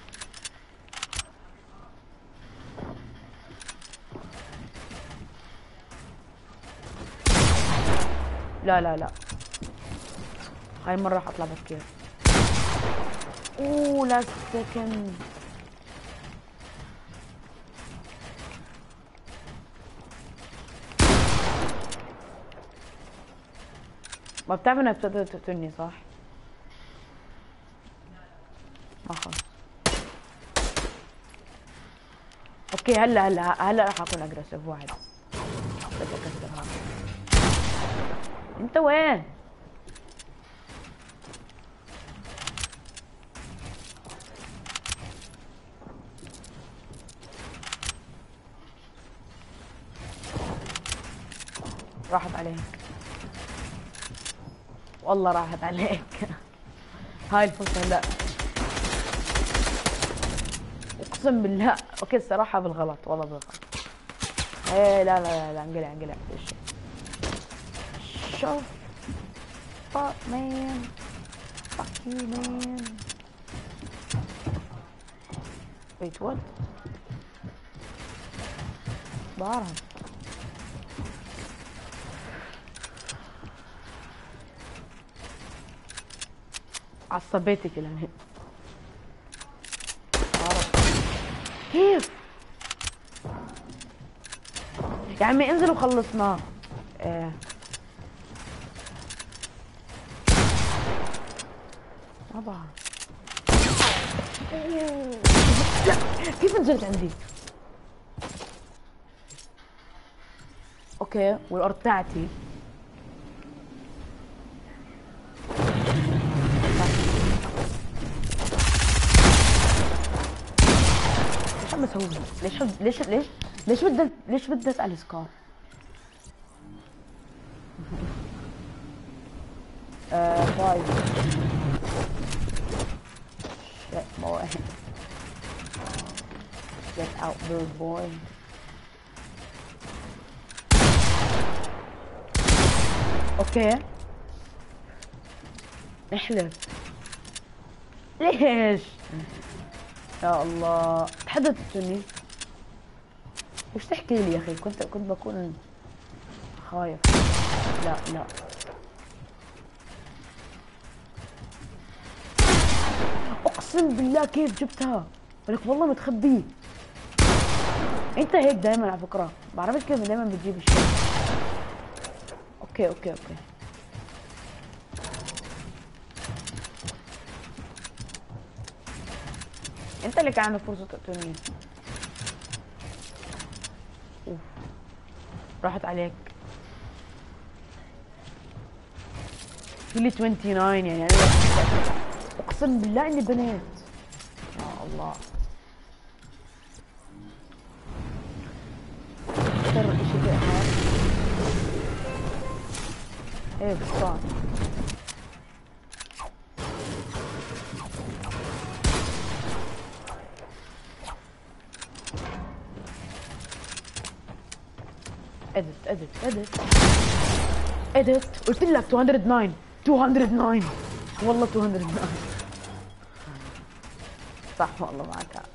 لا هاي مرة راح اطلع بكير. لا سكند. ما بتعرف انك بتقدر تقتلني صح؟ ما خلص. اوكي هلا راح اكون اجريسيف واحد. بس اكسرها. انت وين؟ راحت عليك والله راحت عليك. هاي الفرصة لا اقسم بالله. اوكي الصراحة بالغلط والله بالغلط. ايه لا انقلع شوف. fuck man fuck you man. wait what؟ بعرف. عصبيتك الان. كيف يا عمي انزل وخلصنا. ما بعرف. لا كيف نزلت عندي؟ اوكي والارض تاعتي. ايش عم بسوي؟ ليش بدي اسال سكار؟ 5. Shit, boy. Get out, bird boy. اوكي احلف. ليش؟ يا الله تحدثتني. وش تحكي لي يا اخي؟ كنت بكون خايف. لا لا اقسم بالله كيف جبتها؟ ولك والله متخبي. انت هيك دائما على فكره، بعرفش كيف دائما بتجيب الشيء. اوكي انت اللي كان عندك فرصه تقتلني. اوف راحت عليك. في لي 29 يعني انا اقسم بالله اني بنيت. يا الله اكثر شيء بقى ايه بصراحة. ادت قلت لك 209 والله 209 صح والله معك حق.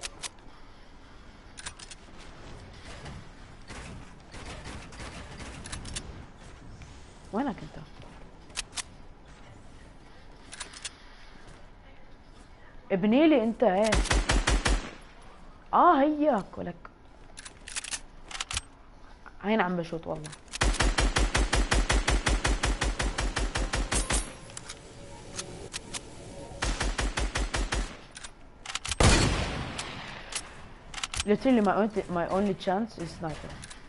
وينك انت؟ ابني لي انت ايه؟ هياك ولك هين عم بشوت والله. literally my only chance is sniper.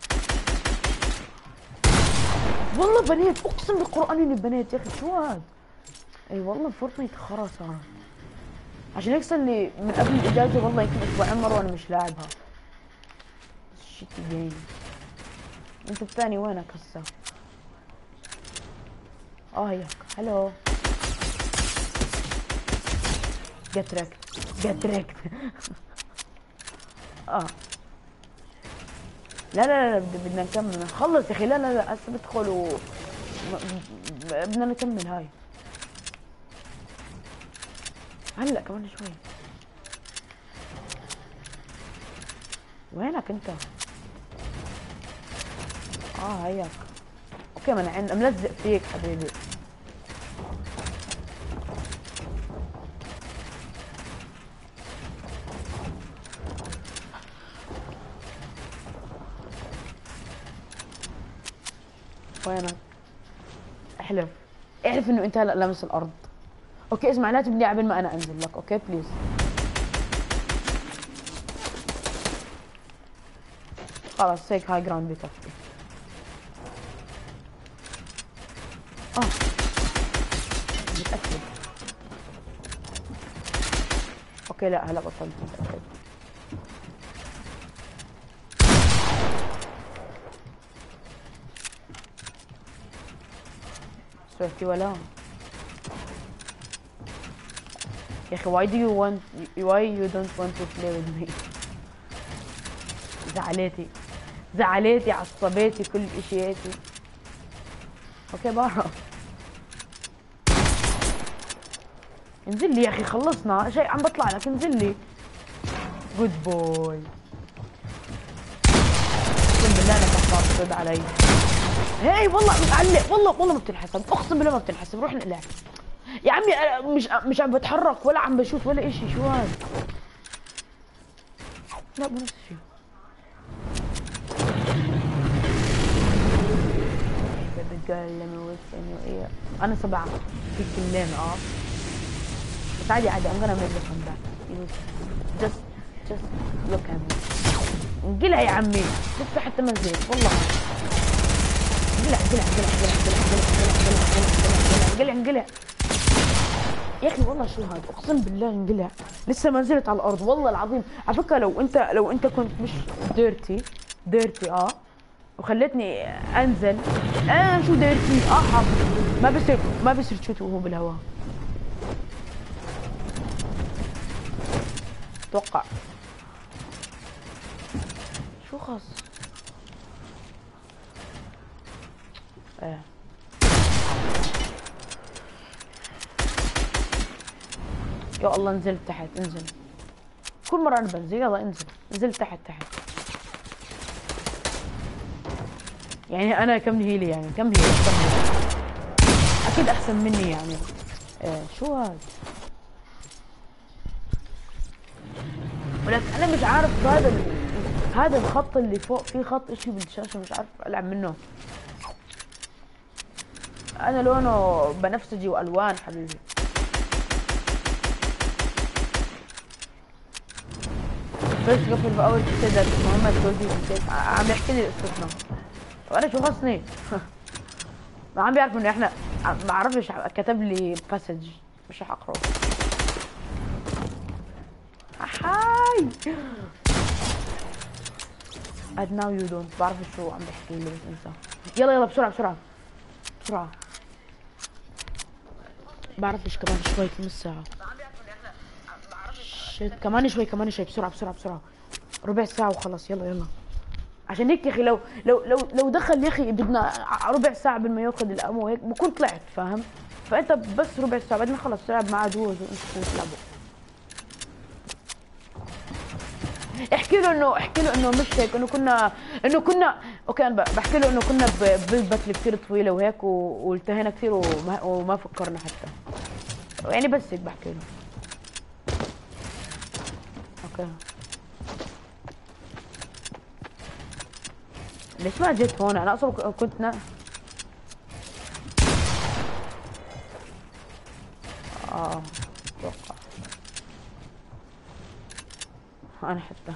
والله بنيت اقسم بالقران اني بنيت يا اخي. شو هاد؟ اي والله فورتنايت خرا صار. عشان هيك صار لي من قبل الاجازه والله يمكن اسبوعين مره وانا مش لاعبها. شيتي جيم. انت الثاني وينك هسه؟ هياك هلو. جت ريكت لا بدنا نكمل نخلص يا اخي. لا هسه بدخل بدنا نكمل هاي هلا كمان شوي. وينك انت؟ هياك. اوكي ما انا ملزق فيك حبيبي. وينك؟ احلف انه انت هلا لامس الارض. اوكي اسمع لا تبني قبل ما انا انزل لك. اوكي بليز. خلاص هيك هاي جراوند بكفي. متأكد. اوكي لا هلا بطلت متأكد. سويتي ولا يا اخي why you don't want to play with me. زعلتي عصبيتي كل اشياتي. اوكي بعرف. انزل لي يا اخي خلصنا شيء عم بطلع لك. انزل لي. جود بوي. اقسم بالله انك عم ترد علي. هي والله معلق. والله ما بتنحسب. اقسم بالله ما بتنحسب. روح نقلع يا عمي. مش عم بتحرك ولا عم بشوت ولا اشي. شو هذا؟ لا مو نفس الشيء. بتكلم انه ايه. انا 7 في كلين بس عادي I'm gonna make this one back. just look at me. انقلع يا عمي. لسه حتى ما زيت والله. انقلع يا اخي. والله شو هذا؟ اقسم بالله انقلع. لسه ما نزلت على الارض والله العظيم. على فكره لو انت كنت مش ديرتي وخلتني انزل. شو داير فيه؟ احط. ما بصير تشوت وهو بالهواء. اتوقع شو خص. يا الله نزلت تحت. انزل كل مرة انا بنزل. يلا انزل تحت. يعني انا كم هيلي؟ يعني كم هيلي؟ اكيد احسن مني يعني. شو ولكن انا مش عارف هذا الخط اللي فوق فيه خط اشي بالشاشة، مش عارف العب منه. انا لونه بنفسجي والوان حبيبي. بس قبل في اول تسدد محمد جوزي عم يحكي لي قصتنا وانا شو خصني. ما عم بيعرفوا انه احنا ما عرفش. كتب لي مسج مش رح اقراه. احاي and now you don't. بعرف شو عم بحكي لي بس انسى. يلا بسرعة. بعرفش كمان شوي نص ساعة. شيت كمان شوي بسرعة. ربع ساعة وخلص. يلا عشان هيك يا اخي لو دخل يا اخي بدنا ربع ساعة قبل ما ياخذ الامو هيك بكون طلعت فاهم. فانت بس ربع ساعة بعدين خلص تلعب مع دوز وانتوا تلعبوا. احكي له انه مش هيك انه كنا اوكي. انا بحكي له انه كنا بباتل كثير طويلة وهيك والتهينا كثير وما فكرنا حتى يعني. بس هيك بحكي له. اوكي ليش ما جيت هون؟ انا اصلا كنت اتوقع انا حتى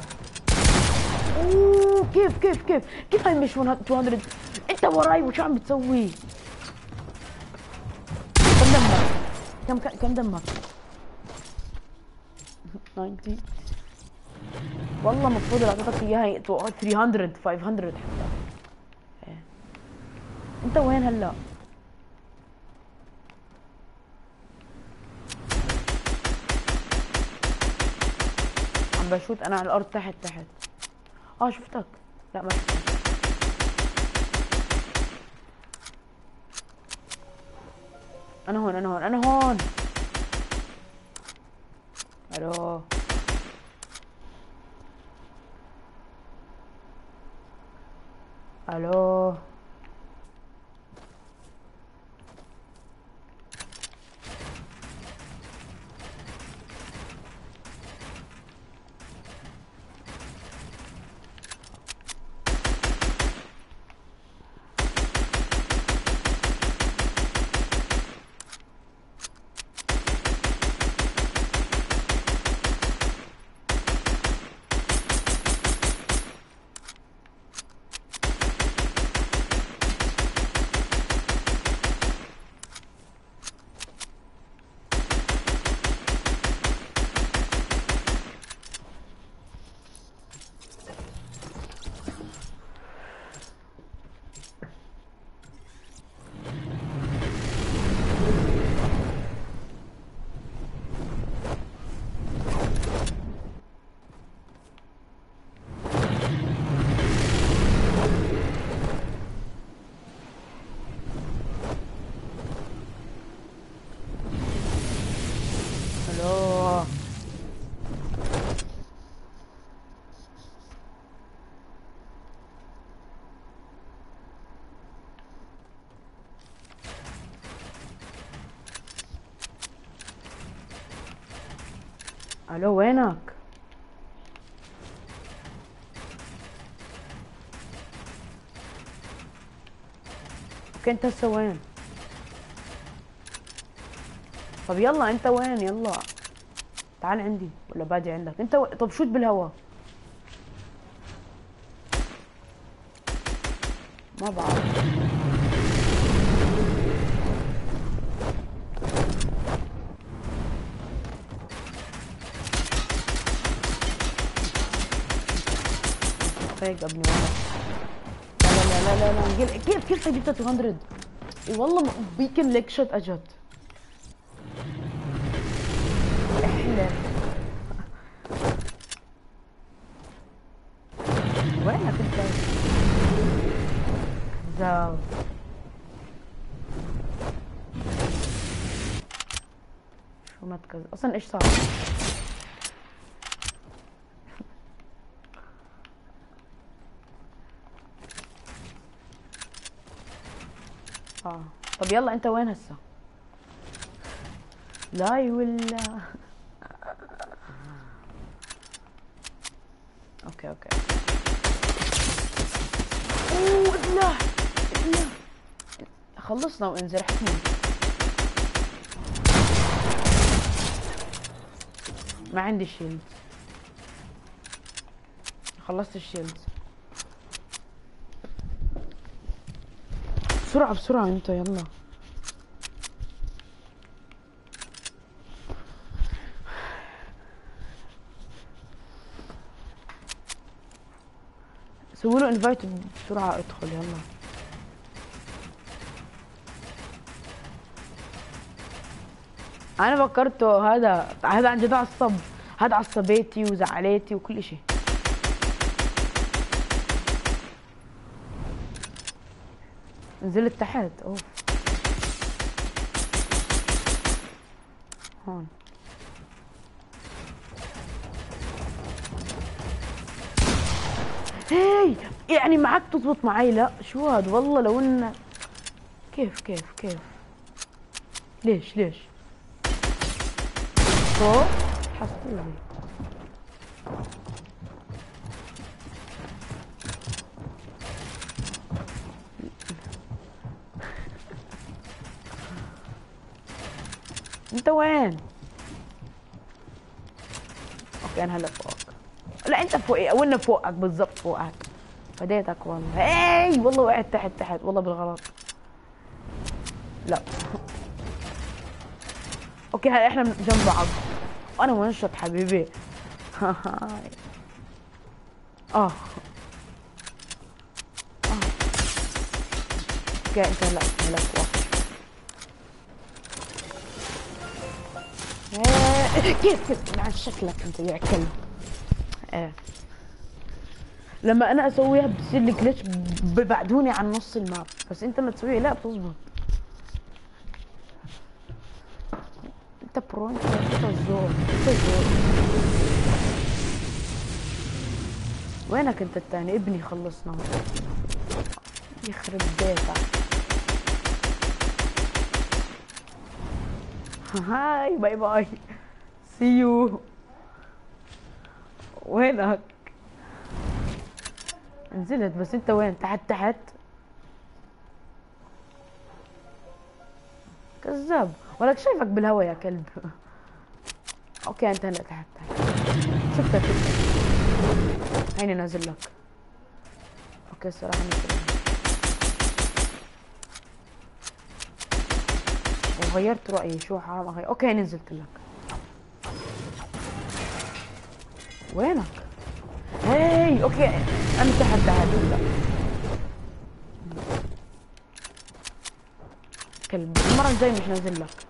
كيف هاي مش 200؟ انت وراي وشو عم بتسوي؟ كم دمك 90. والله المفروض اعطيتك اياها 300 500 حتى. انت وين هلا؟ عم بشوت انا على الارض تحت. شفتك. لا ما شفتك. انا هون. الو الو وينك؟ اوكي انت هسه وين؟ طب يلا انت وين؟ يلا تعال عندي ولا باجي عندك انت طب شوت بالهواء. ما بعرف. فيك ابني والله. لا لا كيف جبت 200؟ والله بيكن لك شوت اجت. احلى. وينك انت؟ كذاب. شو ما تكذب اصلا، ايش صار؟ طب يلا انت وين هسه؟ لا ولا اوكي اوه لا خلصنا وانزل حكمي. ما عندي شيلد، خلصت الشيلد. بسرعة انت يلا. سووا له انفايت بسرعة، ادخل يلا. انا فكرته هذا عن جد عصب، هذا عصبيتي وزعليتي وكل شيء. نزلت تحت. اوف هون. هي يعني معك تزبط معي؟ لا شو هاد والله. لو ان كيف ليش فوق حسبولي. انت وين؟ اوكي انا هلا فوقك. لا انت فوقي او انا فوقك بالضبط، فوقك. فديتك والله. اي والله وقعت تحت والله بالغلط. لا اوكي هلا احنا جنب بعض. انا منشط حبيبي. اوكي انت هلا واقف. كيف عن شكلك انت يا كلب. لما انا اسويها بتصير لي جلتش، ببعدوني عن نص الماب، بس انت ما تسويها لا بتزبط. انت برو، انت الزور. وينك انت الثاني؟ ابني خلصنا. يخرب بيتك. هاي باي سي يو. وينك؟ نزلت بس انت وين؟ تحت كذاب. ولك شايفك بالهوا يا كلب. اوكي انت هلا تحت. شفتك هيني نازل لك. اوكي الصراحه نزل وغيرت رايي. شو حرام اغير. اوكي نزلت لك. وينك؟ هاي اوكي انا تحت هلا. كلب المره الجايه مش نازل لك.